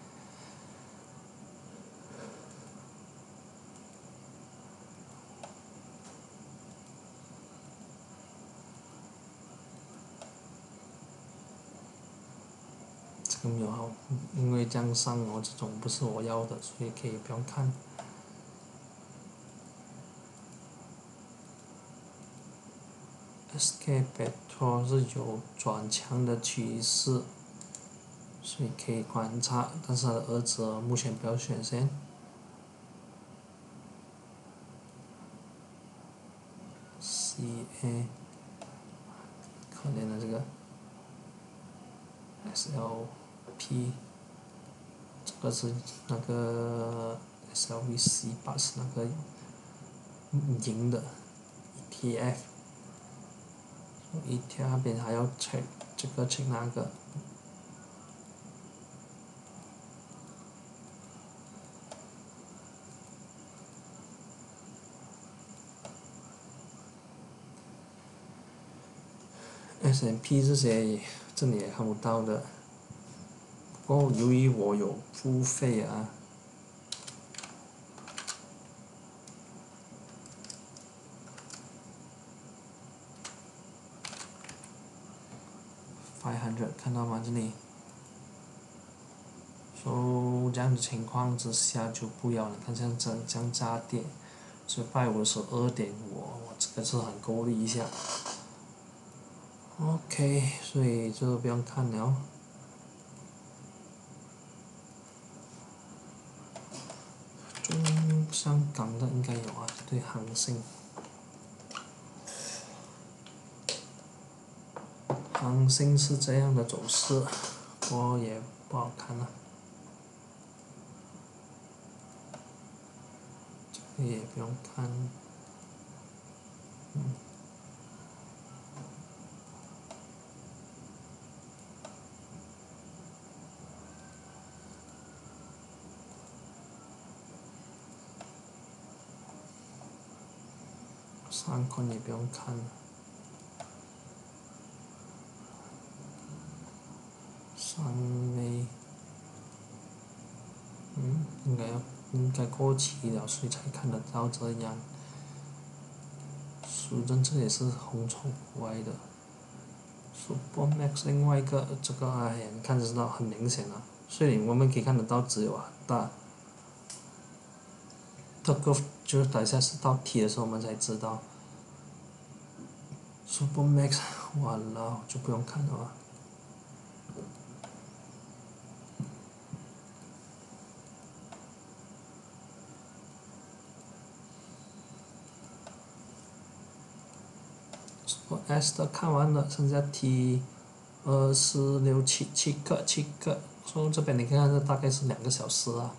这个没有好，因为这样上哦，这种不是我要的，所以可以不用看。S K Petro 是有转强的趋势，所以可以观察，但是他的儿子目前不要选先。C A， 可怜的这个 S L P， 这个是那个 S L V C 八是那个赢的 E T F。E T F 那边还要 check 这个 check 那个。 S and P 这些这里也看不到的。不过由于我有付费啊。five hundred 看到吗？这里。so 这样的情况之下就不要了，看像这这样炸跌，所以拜五是二点五，我这个是很够力一下。OK， 所以这个不用看了。中香港的应该有啊，对恒sinh。恒sinh是这样的走势，不过也不好看了。这个也不用看。嗯。三坤也不用看。三类，嗯，应该要应该过期了，所以才看得到这样。苏正这也是红筹股来的。Supermax 另外一个这个哎呀，你看就知道很明显了，所以我们可以看得到只有很大。这个就是等下是到 T 的时候我们才知道。Supermax 完了就不用看了吧。S 的看完了，剩下 T 二四六七七个七个，所以这边你看看这大概是两个小时啊。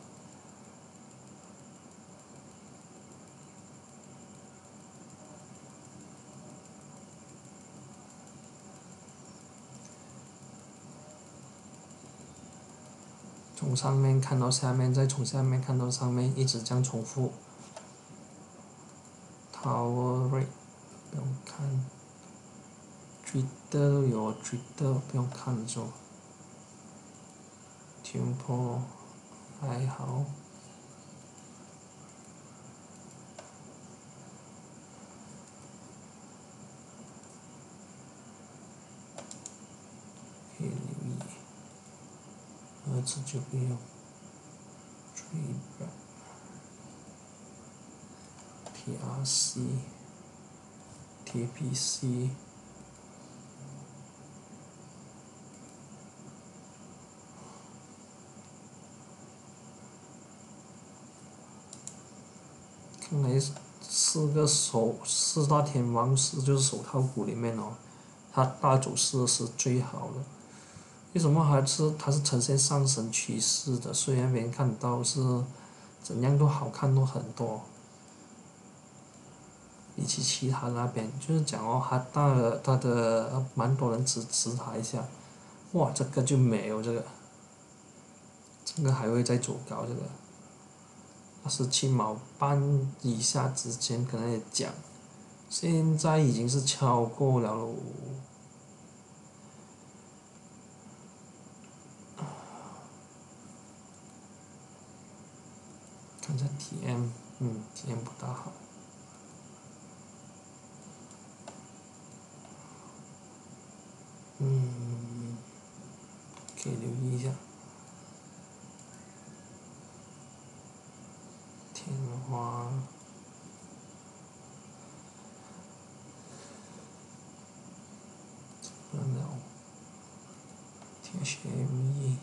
从上面看到下面，再从下面看到上面，一直这样重复。Tower Rate 不用看 ，Twitter 有 Twitter 不用看就。Tempo 还好。可以留意。儿子就不用。Trade T R C。T P C。看来四个手四大天王是就是手套股里面哦，它大走势是最好的。为什么还是它是呈现上升趋势的？虽然别人看到是怎样都好看都很多，比起其他那边就是讲哦，它大了它的蛮多人支持它一下，哇，这个就没有这个，这个还会再走高这个。二十七毛半以下之间可能也讲，现在已经是超过了喽。看下 T M， 嗯 ，T M 不大好。嗯，可以留意一下。天花。不了。T H M E。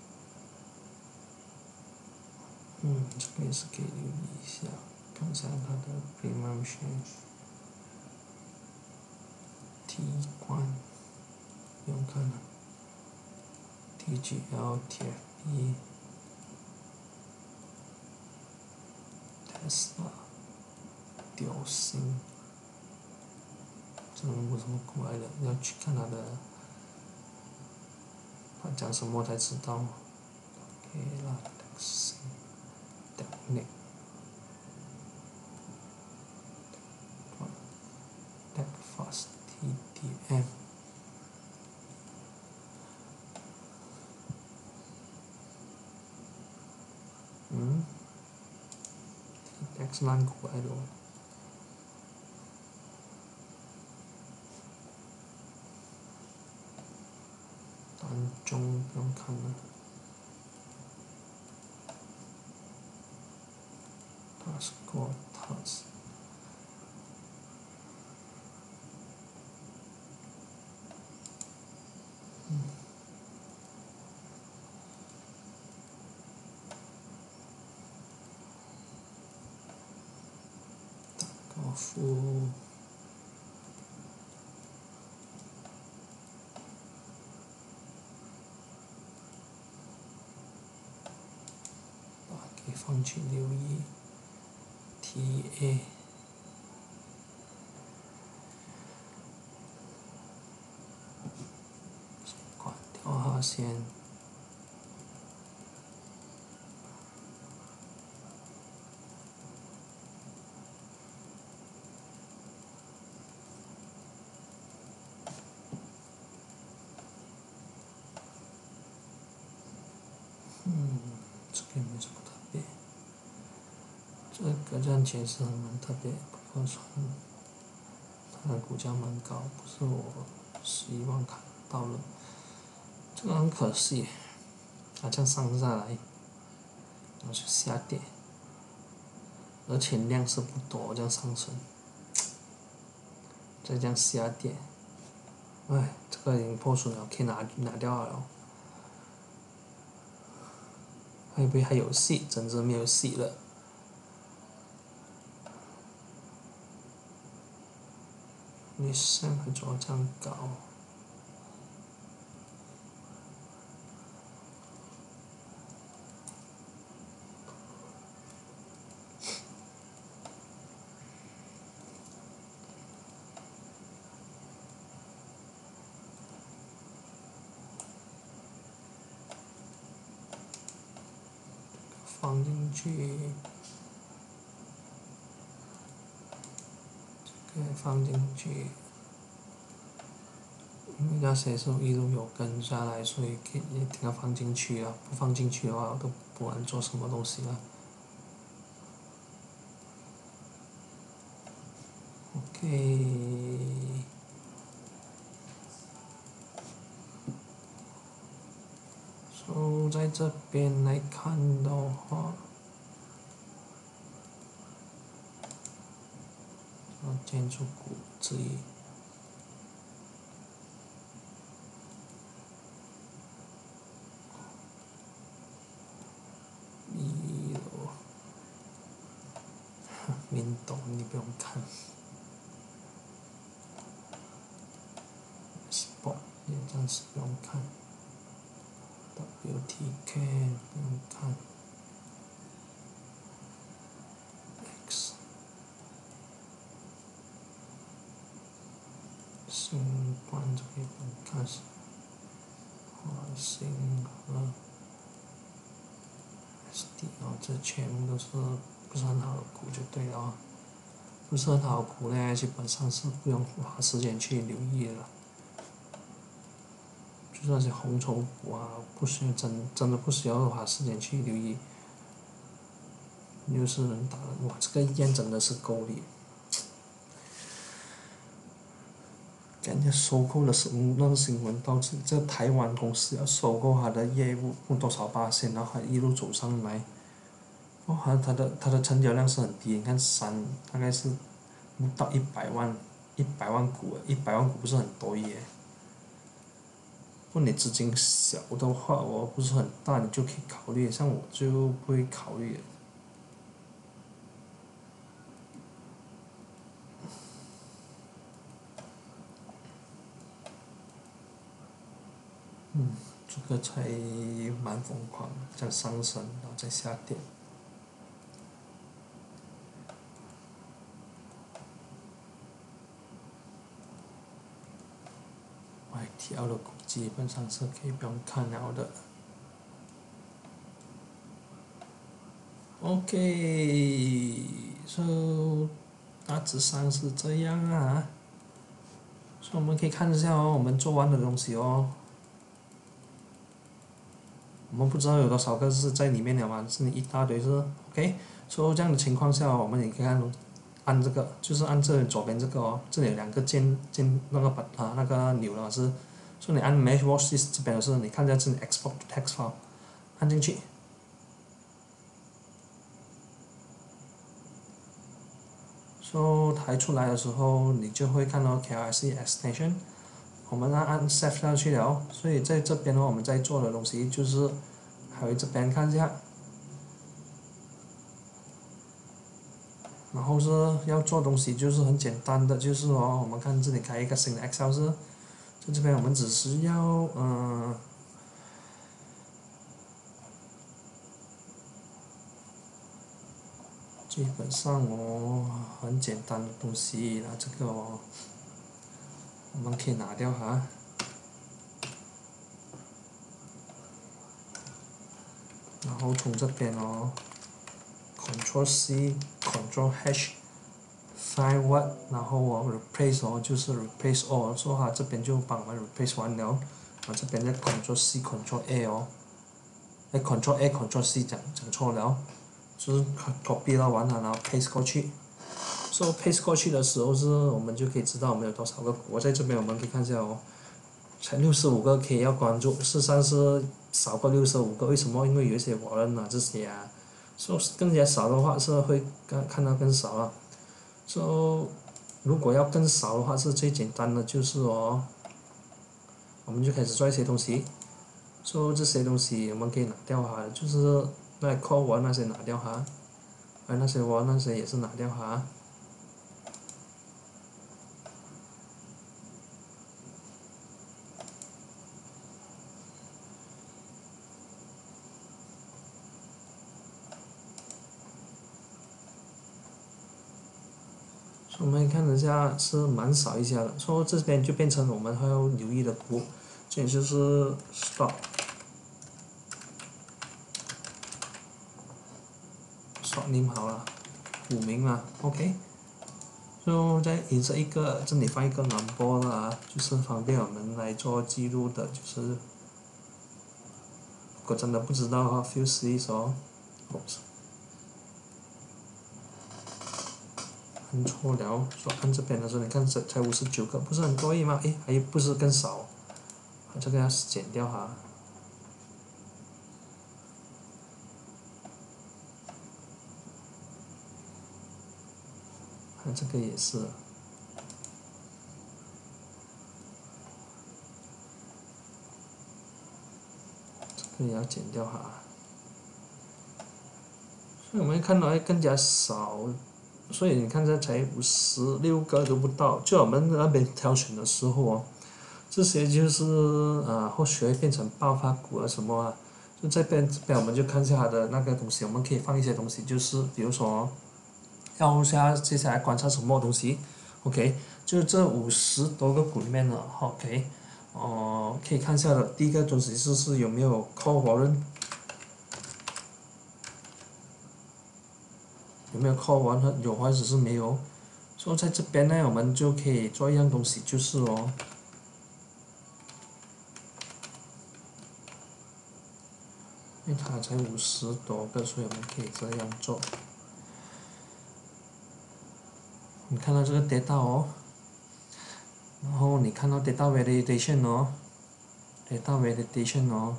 嗯，这个也是可以留意一下，看一下它的 premium share。T 冠，不用看了。T G L T F B。Tesla。雕星。这种不什么股来的，要去看它的，它讲什么才知道。OK 啦 ，Technic。Techfast T D M。 嗯 ，T X 烂股来的。单中不用看了。Task or task。嗯。高夫。把给放弃留意。T A。关掉哈先。嗯，这个没什么特别。这个站前是很蛮特别，不过说它的股价蛮高，不是我希望看到的。这个很可惜，它这样上下来，然后就下跌，而且量是不多，这样上升，再这样下跌，哎，这个已经破损了，可以拿拿掉了。会不会还有戏？真是没有戏了。你现在怎么这样搞？放进去，这个放进去。因为那些是一路有跟下来，所以可以一定要放进去啊！不放进去的话，我都不管做什么东西了。OK。所以在这边来看的话，建筑股之一。一楼，运动你不用看。Sport 也暂时不用看。W T K 不用看。X。星冠这个也不用看。华星和 S D 哦，这全部都是不是很好的股就对了。不是很好的股呢，基本上是不用花时间去留意了。就是那些红筹股啊，不需要真真的不需要花时间去留意。又是人打人，哇，这个烟真的是够力。感觉收购的是那个新闻，导致这台湾公司要收购它的业务，多少八千，然后还一路走上来。哦，它它的它的成交量是很低，你看三大概是不到一百万，一百万股，一百万股不是很多耶。如果你资金小的话，我不是很大，你就可以考虑，像我就不会考虑。嗯，这个才蛮疯狂，这样上升，然后再下跌。Y T L 的股基本上是可以不用看了的。OK，so 大致上是这样啊。所以我们可以看一下哦，我们做完的东西哦。 我们不知道有多少个是在里面了嘛，是一大堆是 OK，所以这样的情况下，我们也可以看按这个，就是按这里左边这个哦，这里有两个键键那个把啊那个钮了是，所以你按 Mesh Workspace 这边的是，你看一下这里 Export to Text File， 按进去。so 抬出来的时候，你就会看到 K I C Extension， 我们按按 Save 下去了，所以在这边的话，我们在做的东西就是，还有这边看一下，然后是要做东西就是很简单的，就是哦，我们看这里开一个新的 Excel 是，在这边我们只是要嗯、呃。基本上哦，很简单的东西，那这个哦，我们可以拿掉哈。然后从这边哦 ，Control C，Control H，Find What， 然后哦 Replace 哦，就是 Replace All， 所以它这边就帮我们 Replace 完了，然后这边再 Control C，Control A 哦，哎 Control A，Control C 讲讲错了，就是 copy 到完了，然后 paste 过去。so paste 过去的时候是，我们就可以知道我们有多少个股。在这边我们可以看一下哦，才六十五个 K 要关注，事实上是少过六十五个，为什么？因为有一些华人啊这些啊，so 更加少的话是会看看到更少啊。so 如果要更少的话，是最简单的就是哦，我们就开始做一些东西，so 这些东西我们可以拿掉哈，就是那 call 完那些拿掉哈，而那些完那些也是拿掉哈。我们看一下是蛮少一些的，所以这边就变成我们还要留意的股，这里就是 stop stop name 好了，股名嘛 ，OK， 就再 insert 一个，这里放一个 number 啦，就是方便我们来做记录的，就是如果真的不知道的话 ，feel free 哦。按错了，说按这边的时候，你看这才五十九个，不是很多亿吗？诶，还不是更少，这个要减掉哈。看这个也是，这个也要减掉哈。所以我们看到更加少，所以你看这才五十六个都不到，就我们那边挑选的时候哦，这些就是啊，或许会变成暴发股啊什么啊，就这边这边我们就看一下它的那个东西，我们可以放一些东西，就是比如说，要下接下来观察什么东西 ，OK， 就这五十多个股里面呢 ，OK， 哦、呃，可以看一下的第一个东西是是有没有 call warrant。有没有 call 完了？有还是是没有？所以在这边呢，我们就可以做一样东西，就是哦，因为它才五十多个，所以我们可以这样做。你看到这个 data 哦，然后你看到 data validation 哦 ，data validation 哦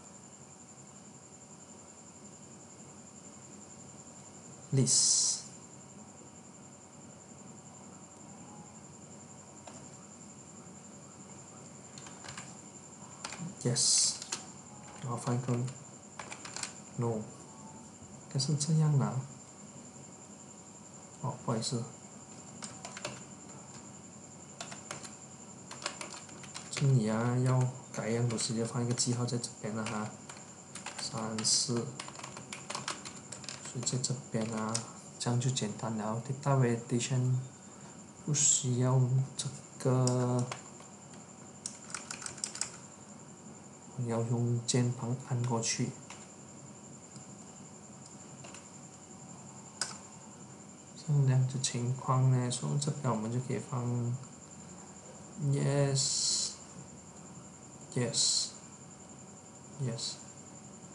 ，list。yes， 然后放一个 no， 应该是这样的。哦，不好意思，这里啊要改一样东西，就放一个记号在这边了哈，三四。所以在这边啊，这样就简单了。data validation 不需要这个，你要用键盘按过去。这样子情况呢，所以这边我们就可以放 yes yes yes。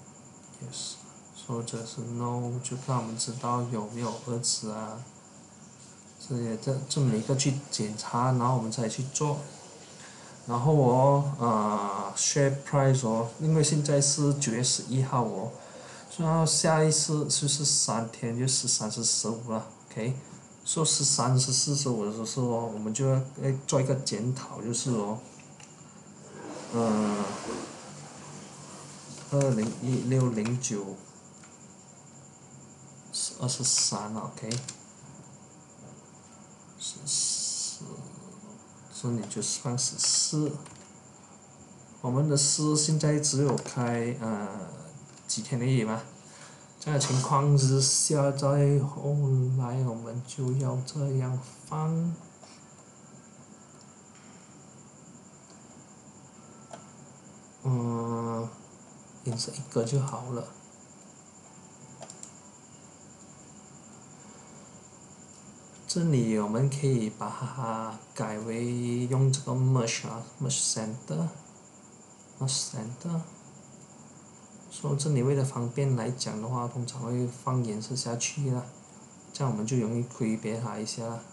yes， 所以这是 no， 就看我们知道有没有儿子啊，这些这这每个去检查，然后我们再去做。然后哦，呃，share price 哦，因为现在是九月十一号哦，然后下一次就是三天，就十三、十十五了 ，OK。说十三、十四、十五的时候哦，我们就要做一个检讨，就是哦，嗯，二零一六零九是二十三了 ，OK。十四，这里就算十四。我们的市现在只有开呃几天而已嘛，这样的情况之下，在后来我们就要这样放，嗯，颜色一个就好了。这里我们可以把它改为用这个 merge 啊 merge center，merge center。所以这里为了方便来讲的话，通常会放颜色下去啦，这样我们就容易区别它一下啦。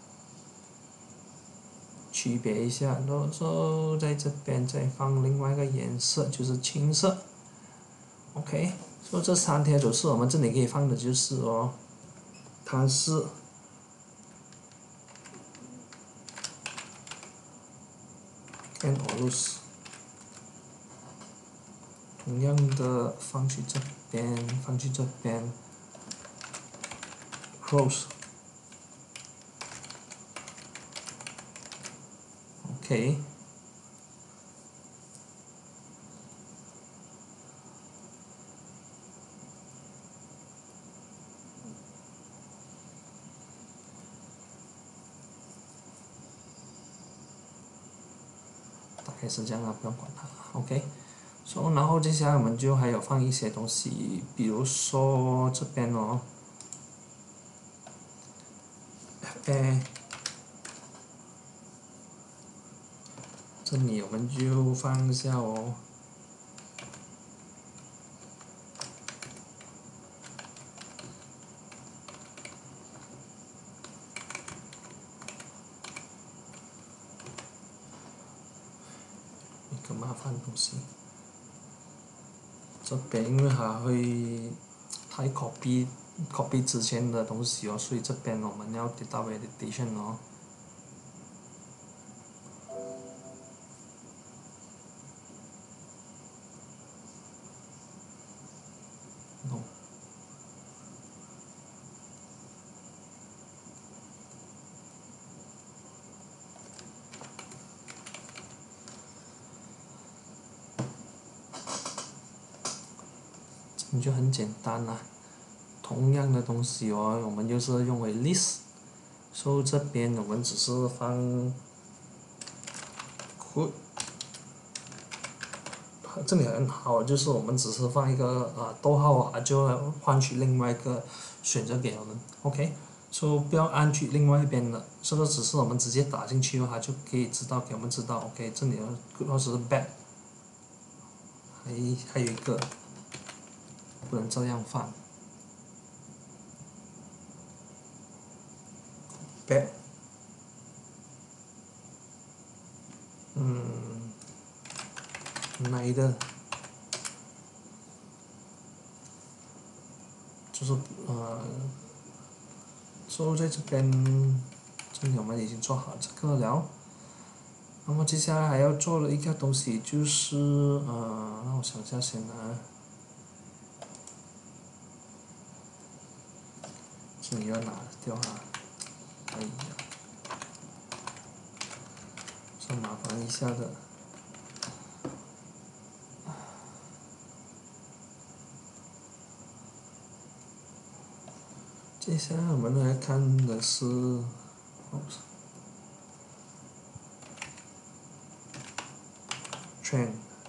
区别一下，然后在这边再放另外一个颜色，就是青色。OK， 所以这三条都是我们这里可以放的，就是哦，它是 gain or lose， 同样的放去这边，放去这边 ，close。OK。大概是这样啊，不用管它 ，OK。所以然后接下来我们就还有放一些东西，比如说这边哦。哎，这里我们就放一下哦。一个麻烦东西。这边因为它会太 copy copy 之前的东西哦，所以这边我们要 data validation 哦。no。这就很简单啦，同样的东西哦，我们就是用为 list， 所以这边我们只是放 could， 这里很好，就是我们只是放一个呃逗号啊，就换取另外一个选择给我们 ，OK， 所以不要按去另外一边的，这个只是我们直接打进去的话就可以知道给我们知道 ，OK， 这里的 good 或者是 bad， 还还有一个不能这样放 ，bad。嗯，neither，就是呃，所以在这边，这里我们已经做好这个了。那么接下来还要做的一个东西就是呃，让我想一下先啊，这里要拿掉哈，哎呀，这麻烦一下的。接下来我们来看的是，哦 trend，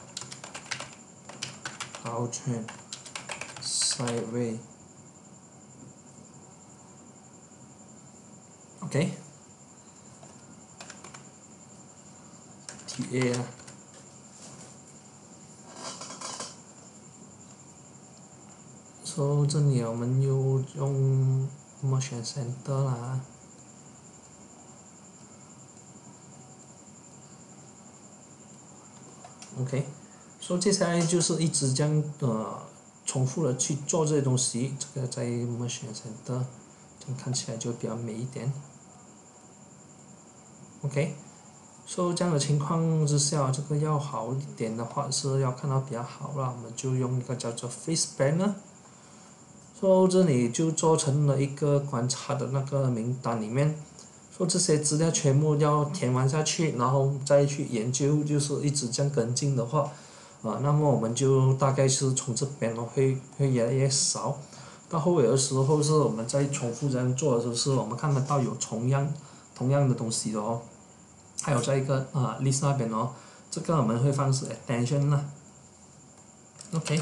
down trend， sideways， OK， T A 啊。 所以这里我们又用 Motion Center 啦。OK， 所以接下来就是一直这样呃重复的去做这些东西，这个在 Motion Center， 这样看起来就比较美一点。OK， 所以这样的情况之下，这个要好一点的话是要看到比较好了，我们就用一个叫做 Face Banner。所以这里就做成了一个观察的那个名单里面，说这些资料全部要填完下去，然后再去研究，就是一直这样跟进的话，啊，那么我们就大概是从这边会会越来越少，到后尾的时候是我们再重复这样做的时候，是我们看得到有同样同样的东西的哦，还有在一个啊 list 那边哦，这个我们会放是 attention 啦 ，OK。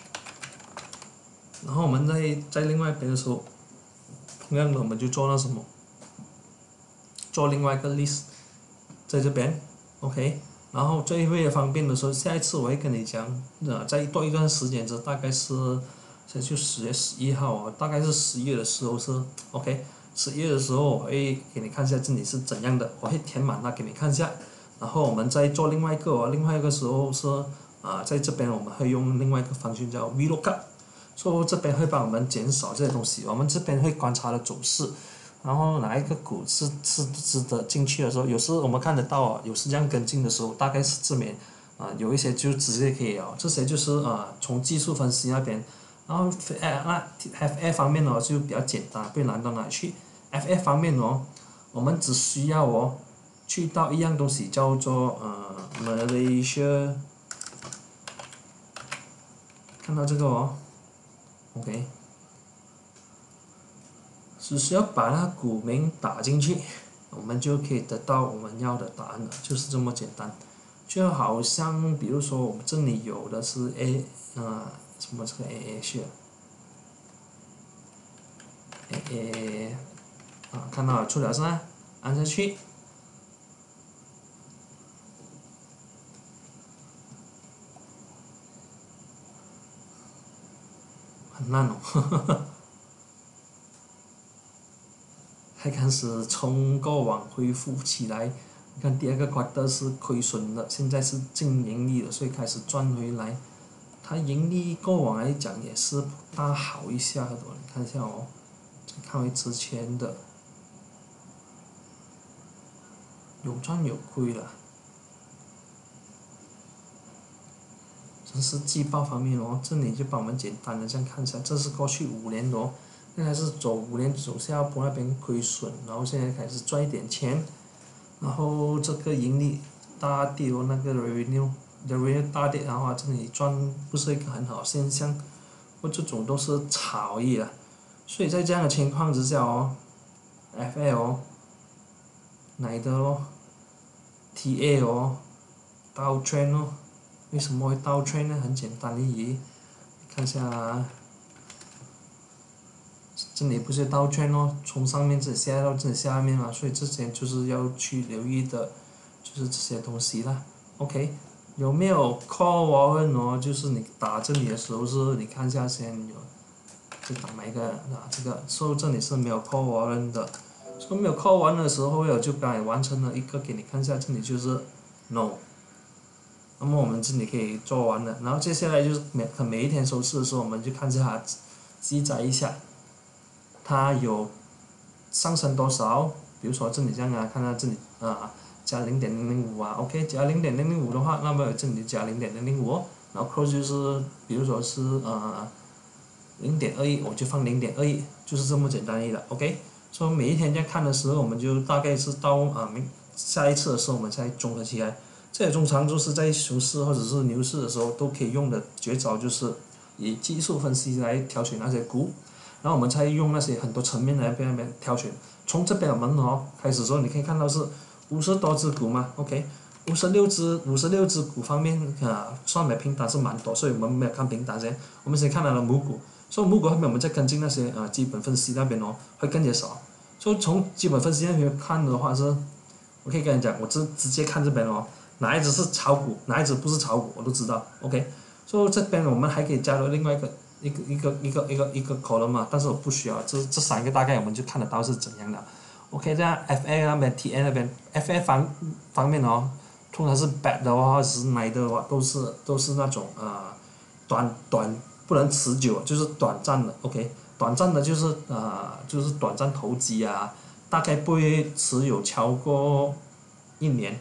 然后我们在在另外一边的时候，同样的我们就做那什么，做另外一个 list， 在这边 ，OK。然后最为了方便的时候，下一次我会跟你讲，呃，再多一段时间，这大概是，这就十月十一号啊，大概是十月的时候是 ，OK。十月的时候我会给你看一下这里是怎样的，我会填满它给你看一下。然后我们再做另外一个哦，另外一个时候是啊，在这边我们会用另外一个方式叫 VLOOKUP。所以这边会帮我们减少这些东西，我们这边会观察的走势，然后哪一个股是是值得进去的时候，有时我们看得到啊，有时这样跟进的时候，大概是这边啊，有一些就直接可以啊，这些就是啊从技术分析那边，然后 F 那 F F 方面哦就比较简单，不会难到哪里去 ，F F 方面哦，我们只需要哦去到一样东西叫做呃 Malaysia， 看到这个哦。OK， 只需要把那股名打进去，我们就可以得到我们要的答案了，就是这么简单。就好像比如说我们这里有的是 A， 啊、呃，什么这个 A A 是 A A， 啊，看到了出了是吧？按下去，很烂哦，呵呵呵。才开始从过往恢复起来，你看第二个 quarter 是亏损的，现在是净盈利的，所以开始赚回来。它盈利过往来讲也是不大好一下的，你看一下哦，看回之前的，有赚有亏了。这是季报方面哦，这里就帮我们简单的这样看一下，这是过去五年的哦。现在是走五年走下坡那边亏损，然后现在开始赚一点钱，然后这个盈利大跌哦，那个 revenue，revenue 大跌的话，这里赚不是一个很好的现象，或这种都是炒意了，所以在这样的情况之下哦 ，F L 哦，奶的咯 ，T A 哦，倒 trend 哦，为什么会倒 trend 呢？很简单的意，看一下啊。这里不是倒圈哦，从上面这里下到这里下面嘛，所以这些就是要去留意的，就是这些东西啦。OK， 有没有 call warrant 哦？就是你打这里的时候是，你看一下先有，就打哪一个啊？这个，所以这里是没有 call warrant 的，所以没有 call 完的时候，我就刚才完成了一个给你看一下，这里就是 no。那么我们这里可以做完了，然后接下来就是每每一天收市的时候，我们就看一下记载一下。它有上升多少？比如说这里这样啊，看到这里啊，加零点零零五啊 ，OK， 加零点零零五的话，那么这里加零点零零五，然后 close 就是比如说是呃零点二一，我就放零点二一，就是这么简单的 OK。所以每一天这样看的时候，我们就大概是到啊明下一次的时候，我们再综合起来。这些通常就是在熊市或者是牛市的时候都可以用的绝招，就是以技术分析来挑选那些股。然后我们再用那些很多层面来被那边挑选，从这边我们哦开始的时候，你可以看到是五十多只股嘛 ，OK， 五十六只五十六只股方面啊，算买平单是蛮多，所以我们没有看平单先，我们先看到了母股，所以母股后面我们再跟进那些啊基本分析那边哦会更加少，所以从基本分析那边看的话是，我可以跟你讲，我直直接看这边哦，哪一只是炒股，哪一只不是炒股我都知道 ，OK， 所以这边我们还可以加入另外一个。 一个一个一个一个一个 column 嘛，但是我不需要，这这三个大概我们就看得到是怎样的。OK， 这样 F A 那边 T N 那边 F A 方方面哦，通常是 bad 的话，或者是 night 的话，都是都是那种呃短短不能持久，就是短暂的。OK， 短暂的就是呃就是短暂投机啊，大概不会持有超过一年，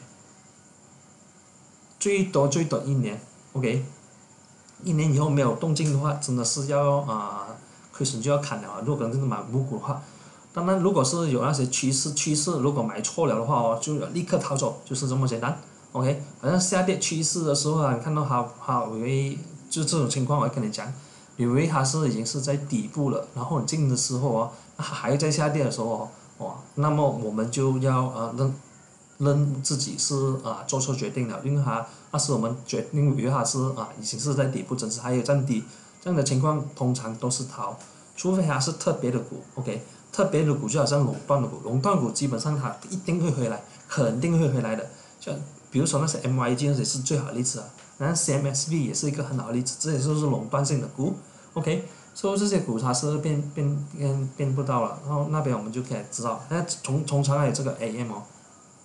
最多最多一年。OK。一年以后没有动静的话，真的是要啊、呃、亏损就要砍了。如果真的买五股的话，当然如果是有那些趋势趋势，如果买错了的话哦，就立刻逃走，就是这么简单。OK， 好像下跌趋势的时候啊，你看到它它以为就这种情况，我会跟你讲，以为它是已经是在底部了，然后你进的时候哦，它还在下跌的时候哦，哇，那么我们就要呃认认自己是啊、呃、做错决定了，因为它那时我们决定以为它是啊、呃、已经是在底部，真是还有站底，这样的情况通常都是逃，除非它是特别的股 ，OK， 特别的股就好像垄断的股，垄断股基本上它一定会回来，肯定会回来的，像比如说那些 M Y G 那些是最好的例子啊，然后 C M S B 也是一个很好的例子，这些都是垄断性的股 ，OK， 所以这些股它是变变变变不到了，然后那边我们就可以知道，那从从常还有这个 A M 哦。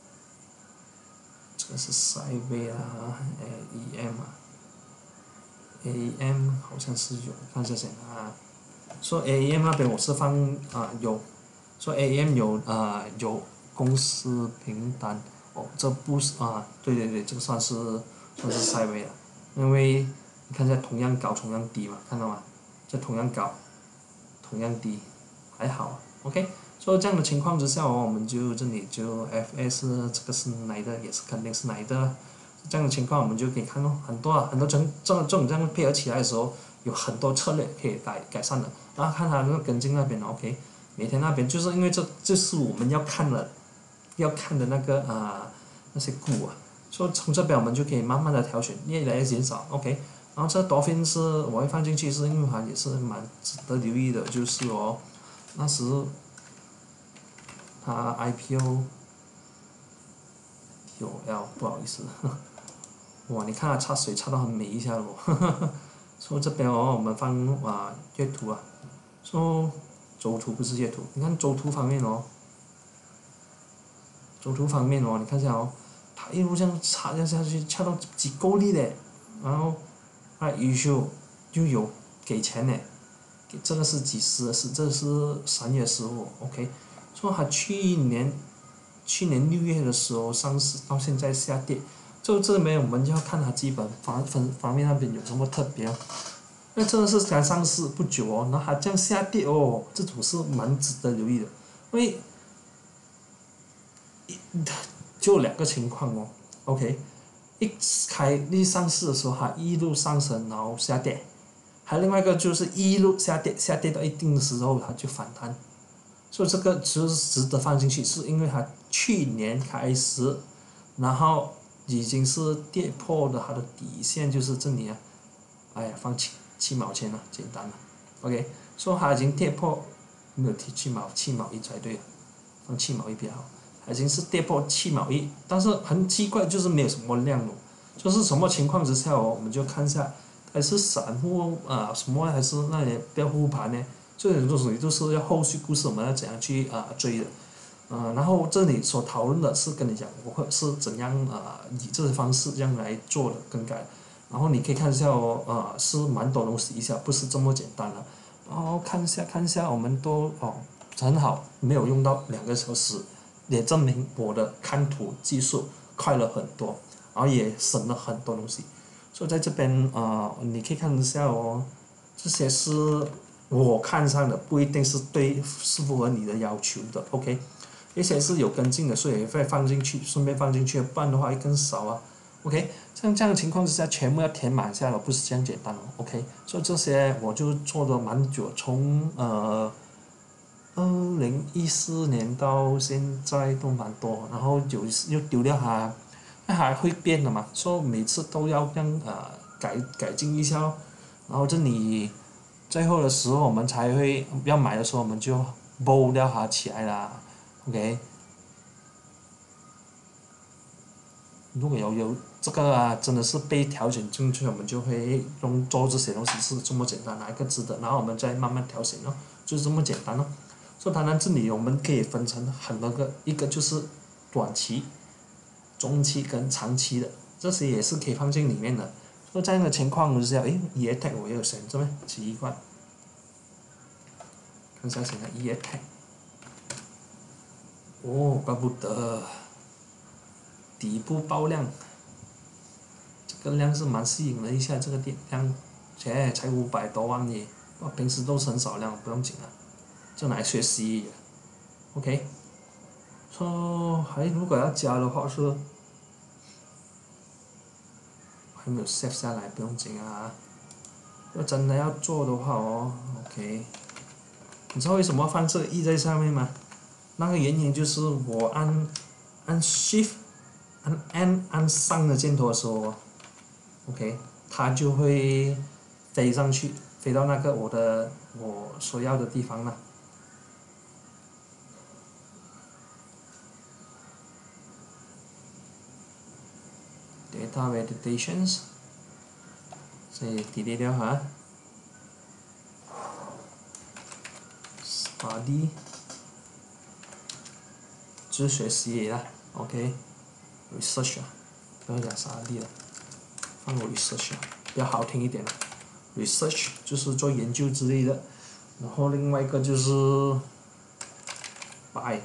这是 Sideway 啊 ，A E M 啊 ，A M 好像是有，看这些啊。说 A E M 那边我是放啊有，说 A E M 有啊有公司凭单，哦这不是啊对对对，这个算是算是 Sideway 了，因为你看一下同样高同样低嘛，看到吗？这同样高，同样低，还好 ，OK。所以这样的情况之下哦，我们就这里就 F S 这个是哪的，也是肯定是哪的。这样的情况我们就可以看到很多啊，很多这这这种这样配合起来的时候，有很多策略可以改改善的。然后看它那个跟进那边 OK， 每天那边就是因为这这是我们要看的，要看的那个啊、呃、那些股啊，所以从这边我们就可以慢慢的挑选，越来越减少 OK。然后这 Dolphin 是我会放进去，是因为它也是蛮值得留意的，就是哦，那时。它 I P O 有 L 不好意思，哇，你看它插水插到很美一下咯，所以这边哦，我们放啊月图啊，说周图不是月图，你看周图方面哦，周图方面哦，你看一下哦，它一路这样插下去，插到几够力的，然后啊优秀又有给钱的，这个是几时的事？这是三月十五 ，OK。说它去年去年六月的时候上市，到现在下跌，就这边我们就要看它基本方分方面那边有什么特别。那真的是刚上市不久哦，那它这样下跌哦，这种是蛮值得留意的，因为就两个情况哦 ，OK， 一开一上市的时候它一路上升，然后下跌，还有另外一个就是一路下跌，下跌到一定的时候它就反弹。所以这个其实是值得放进去，是因为它去年开始，然后已经是跌破了它的底线，就是这里啊，哎呀，放七七毛钱了，简单了 ，OK， 说它已经跌破，没有提七毛，七毛一才对，放七毛一比较好，它已经是跌破七毛一，但是很奇怪，就是没有什么量哦，就是什么情况之下哦，我们就看一下，还是散户啊、呃、什么还是那些标护盘呢？这种都属于就是要后续故事我们要怎样去啊、呃、追的，呃，然后这里所讨论的是跟你讲我会是怎样啊、呃、以这些方式这样来做的更改，然后你可以看一下哦，呃是蛮多东西一下，不是这么简单的，然后看一下看一下我们都哦很好，没有用到两个小时，也证明我的看图技术快了很多，然后也省了很多东西，所以在这边啊、呃、你可以看一下哦，这些是。我看上的不一定是对是符合你的要求的 ，OK， 一些是有跟进的，所以会放进去，顺便放进去，不然的话会更少啊 ，OK， 像这样的情况之下，全部要填满下来，不是这样简单哦 ，OK， 所以这些我就做了蛮久，从呃二零一四年到现在都蛮多，然后有又丢掉它，那还会变的嘛，所以每次都要这样呃改改进一下哦，然后这里。最后的时候我们才会要买的时候我们就剥掉它起来啦 ，OK。如果有有这个啊真的是被调整进去，我们就会用做这些东西是这么简单，拿一个值的，然后我们再慢慢调整咯，就是这么简单咯。所以当然这里我们可以分成很多个，一个就是短期、中期跟长期的，这些也是可以放进里面的。所以这样的情况之下，诶 ，E A Tag 我也有选这么奇怪，看下现在 E A Tag， 哦，怪不得底部爆量。这个量是蛮吸引了一下，这个点量，切才五百多万耶，我平时都是很少量，不用紧了，这来学习，OK， 说还如果要加的话是，还没有 save 下来，不用紧啊，要真的要做的话哦 ，OK， 你知道为什么放这个 E 在上面吗？那个原因就是我按按 Shift 按 N 按上的箭头的时候。OK， 它就会飞上去，飞到那个我的我所要的地方了。Data validations， 所以 delete 掉哈。Study， 就是学习啦 ，OK。Research 啊，不要讲 study 了。放 research 啊，比较好听一点了。research 就是做研究之类的，然后另外一个就是 buy，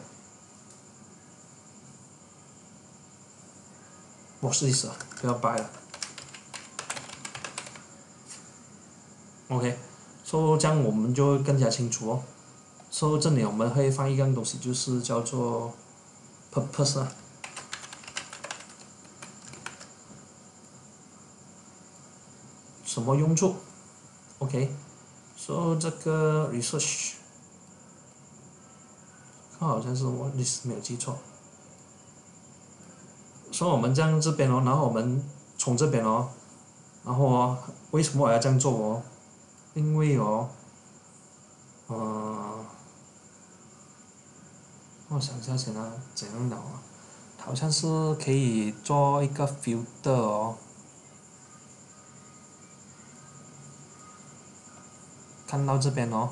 我试一试啊，不要 buy 了。OK， 所以这样我们就会更加清楚哦。所以这里我们会放一样东西，就是叫做 purpose 啊。什么用处 ？OK， 所以这个 research， 看好像是我 list 没有记错。所以我们这样这边哦，然后我们从这边哦，然后哦，为什么我要这样做哦？因为哦，呃，我想一下先啊，怎样搞啊？好像是可以做一个 filter 哦。看到这边哦，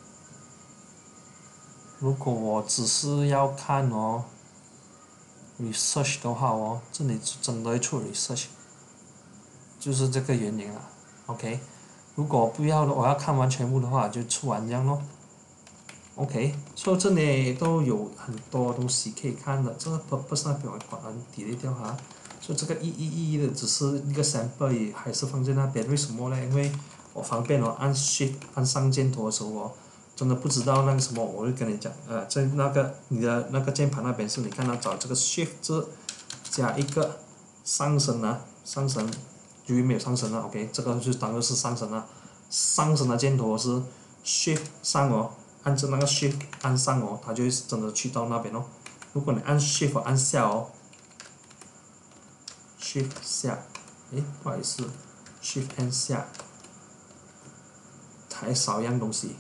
如果我只是要看哦 research 的话哦，这里真的会出 research， 就是这个原因啦 ，OK。如果不要的，我要看完全部的话，就出完这样咯。OK， 所以这里都有很多东西可以看的，这个 purpose 那边我把它 delete 掉哈。所以这个意义意义的只是一个 sample 也还是放在那边，为什么呢？因为我方便哦，按 shift 按上箭头的时候哦，真的不知道那个什么，我会跟你讲，呃，在那个你的那个键盘那边是你看到找这个 shift 字加一个上升啊，上升，由于没有上升了 ，OK， 这个就当做是上升了，上升的箭头是 shift 上哦，按着那个 shift 按上哦，它就会真的去到那边哦。如果你按 shift 按下哦 ，shift 下，诶，不好意思 ，shift 按下。还少一样东西，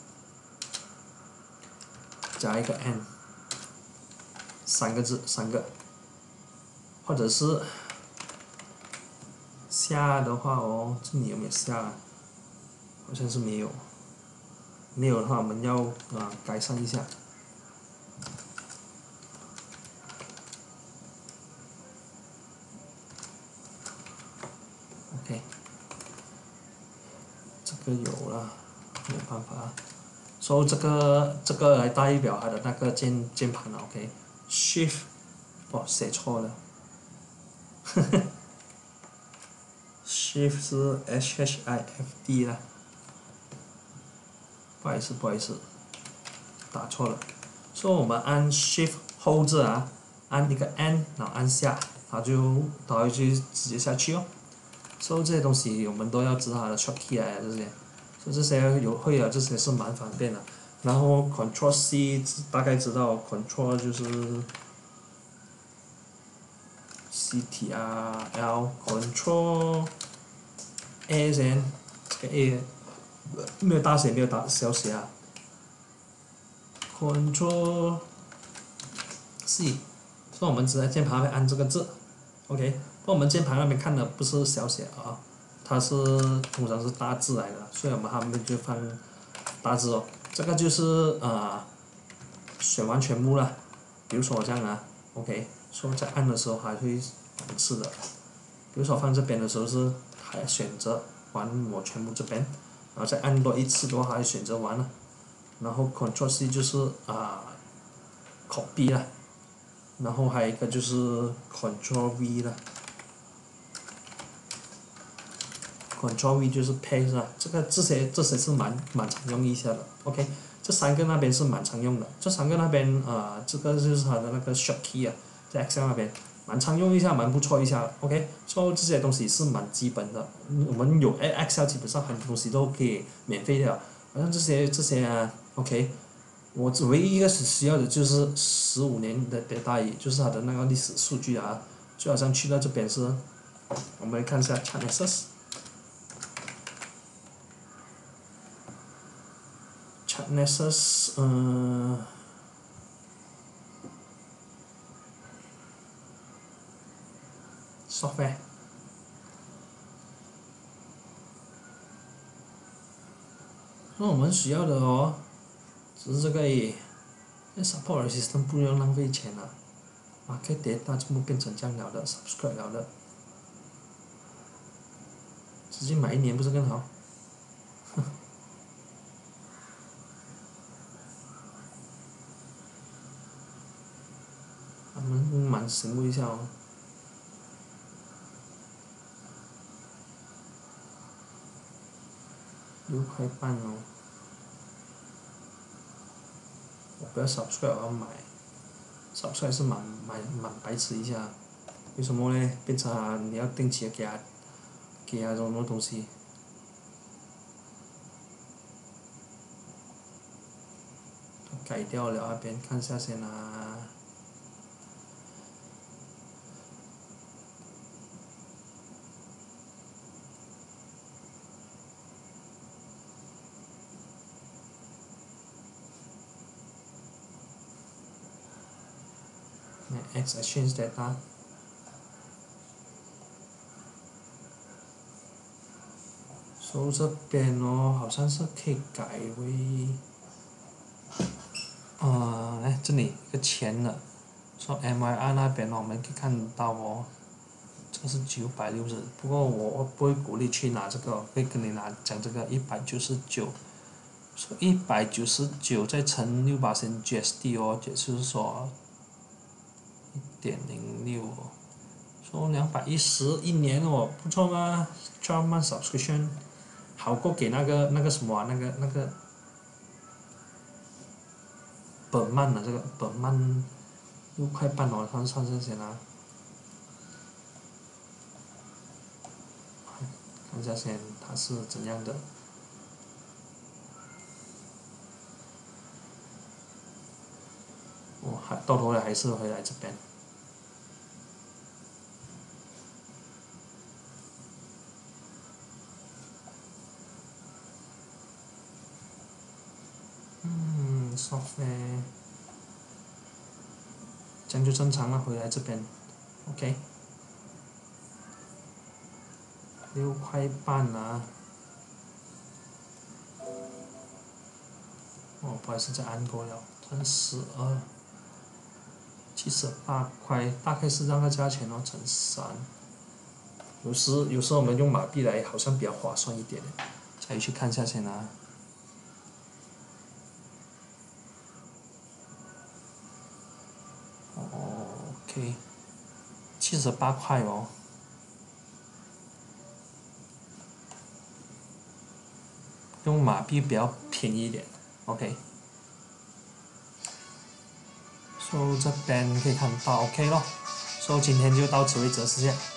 加一个 n， 三个字，三个，或者是下的话哦，这里有没有下？好像是没有，没有的话我们要啊改善一下。OK， 这个有了。没有办法，所以这个这个来代表它的那个键键盘了 ，OK，Shift， 哦写错了，呵呵 ，Shift 是 H H I F D 啦，不好意思不好意思，打错了，所以我们按 Shift Hold 着啊，按一个 N， 然后按下，它就它就直接下去哦，所以这些东西我们都要知道它的 Shortcut 啊这些。所以这些有会啊，这些是蛮方便的。然后 Control C 大概知道 Control 就是 C T R L Control A 先，这个 A 没有大写没有大小写啊。Control C，所以我们只在键盘上面按这个字 OK，那我们键盘那边看的不是小写啊，它是通常是大字来的，所以我们后面就放大字哦。这个就是啊、呃，选完全部了。比如说我这样啊 ，OK， 所以在按的时候还会两次的。比如说放这边的时候是还选择完我全部这边，然后再按多一次的话还选择完了，然后 Ctrl C 就是啊、呃、copy 了，然后还有一个就是 Ctrl V 了。Ctrl V 就是 paste 啊，这个这些这些是蛮蛮常用一下的 ，OK， 这三个那边是蛮常用的，这三个那边啊、呃，这个就是它的那个 Shortkey 啊，在 Excel 那边蛮常用一下，蛮不错一下 ，OK， 所以这些东西是蛮基本的，我们有 Excel 基本上很多东西都可以免费的，好像这些这些啊 ，OK， 我只唯一一个是需要的就是十五年的 data， 就是它的那个历史数据啊，就好像去到这边是，我们来看一下 Chartnesis。Chartnesis， 嗯、呃。software， 那我们需要的哦，只是这个而已。那 support system 不用浪费钱了、啊，market data 全部变成这样了的 ，subscribe 了的，直接买一年不是更好？我们蛮醒目一下哦。六块半哦，我不要 subscribe， 我要买 ，subscribe 是蛮蛮蛮白痴一下，为什么呢？变成啊你要定期给他给他什么东西？改掉了那边看一下先啊。X exchange data， 所以这边哦好像是可以改为，呃，来这里一个钱的，说 M I R 那边哦我们可以看到哦，这是九百六十，不过我不会鼓励去拿这个，会跟你拿讲这个一百九十九，说一百九十九再乘六百先 G S T 哦，也就是说一点零六哦，说两百一十一年哦，不错嘛 ，twelve month subscription， 好过给那个那个什么啊，那个那个本曼的这个本曼六块半哦，算算这些啦。看一下先它是怎样的。我还到头来还是回来这边。嗯，software， 这样就正常了，回来这边 ，OK。六块半啊！哦，不好意思，再按过了，乘十二，七十八块，大概是这样的价钱哦，乘三。有时有时候我们用马币来好像比较划算一点，再去看一下先啊。哦 ，OK， 七十八块哦。用马币比较便宜一点 ，OK。所以这边可以看到 OK 咯，所以今天就到此为止，谢谢。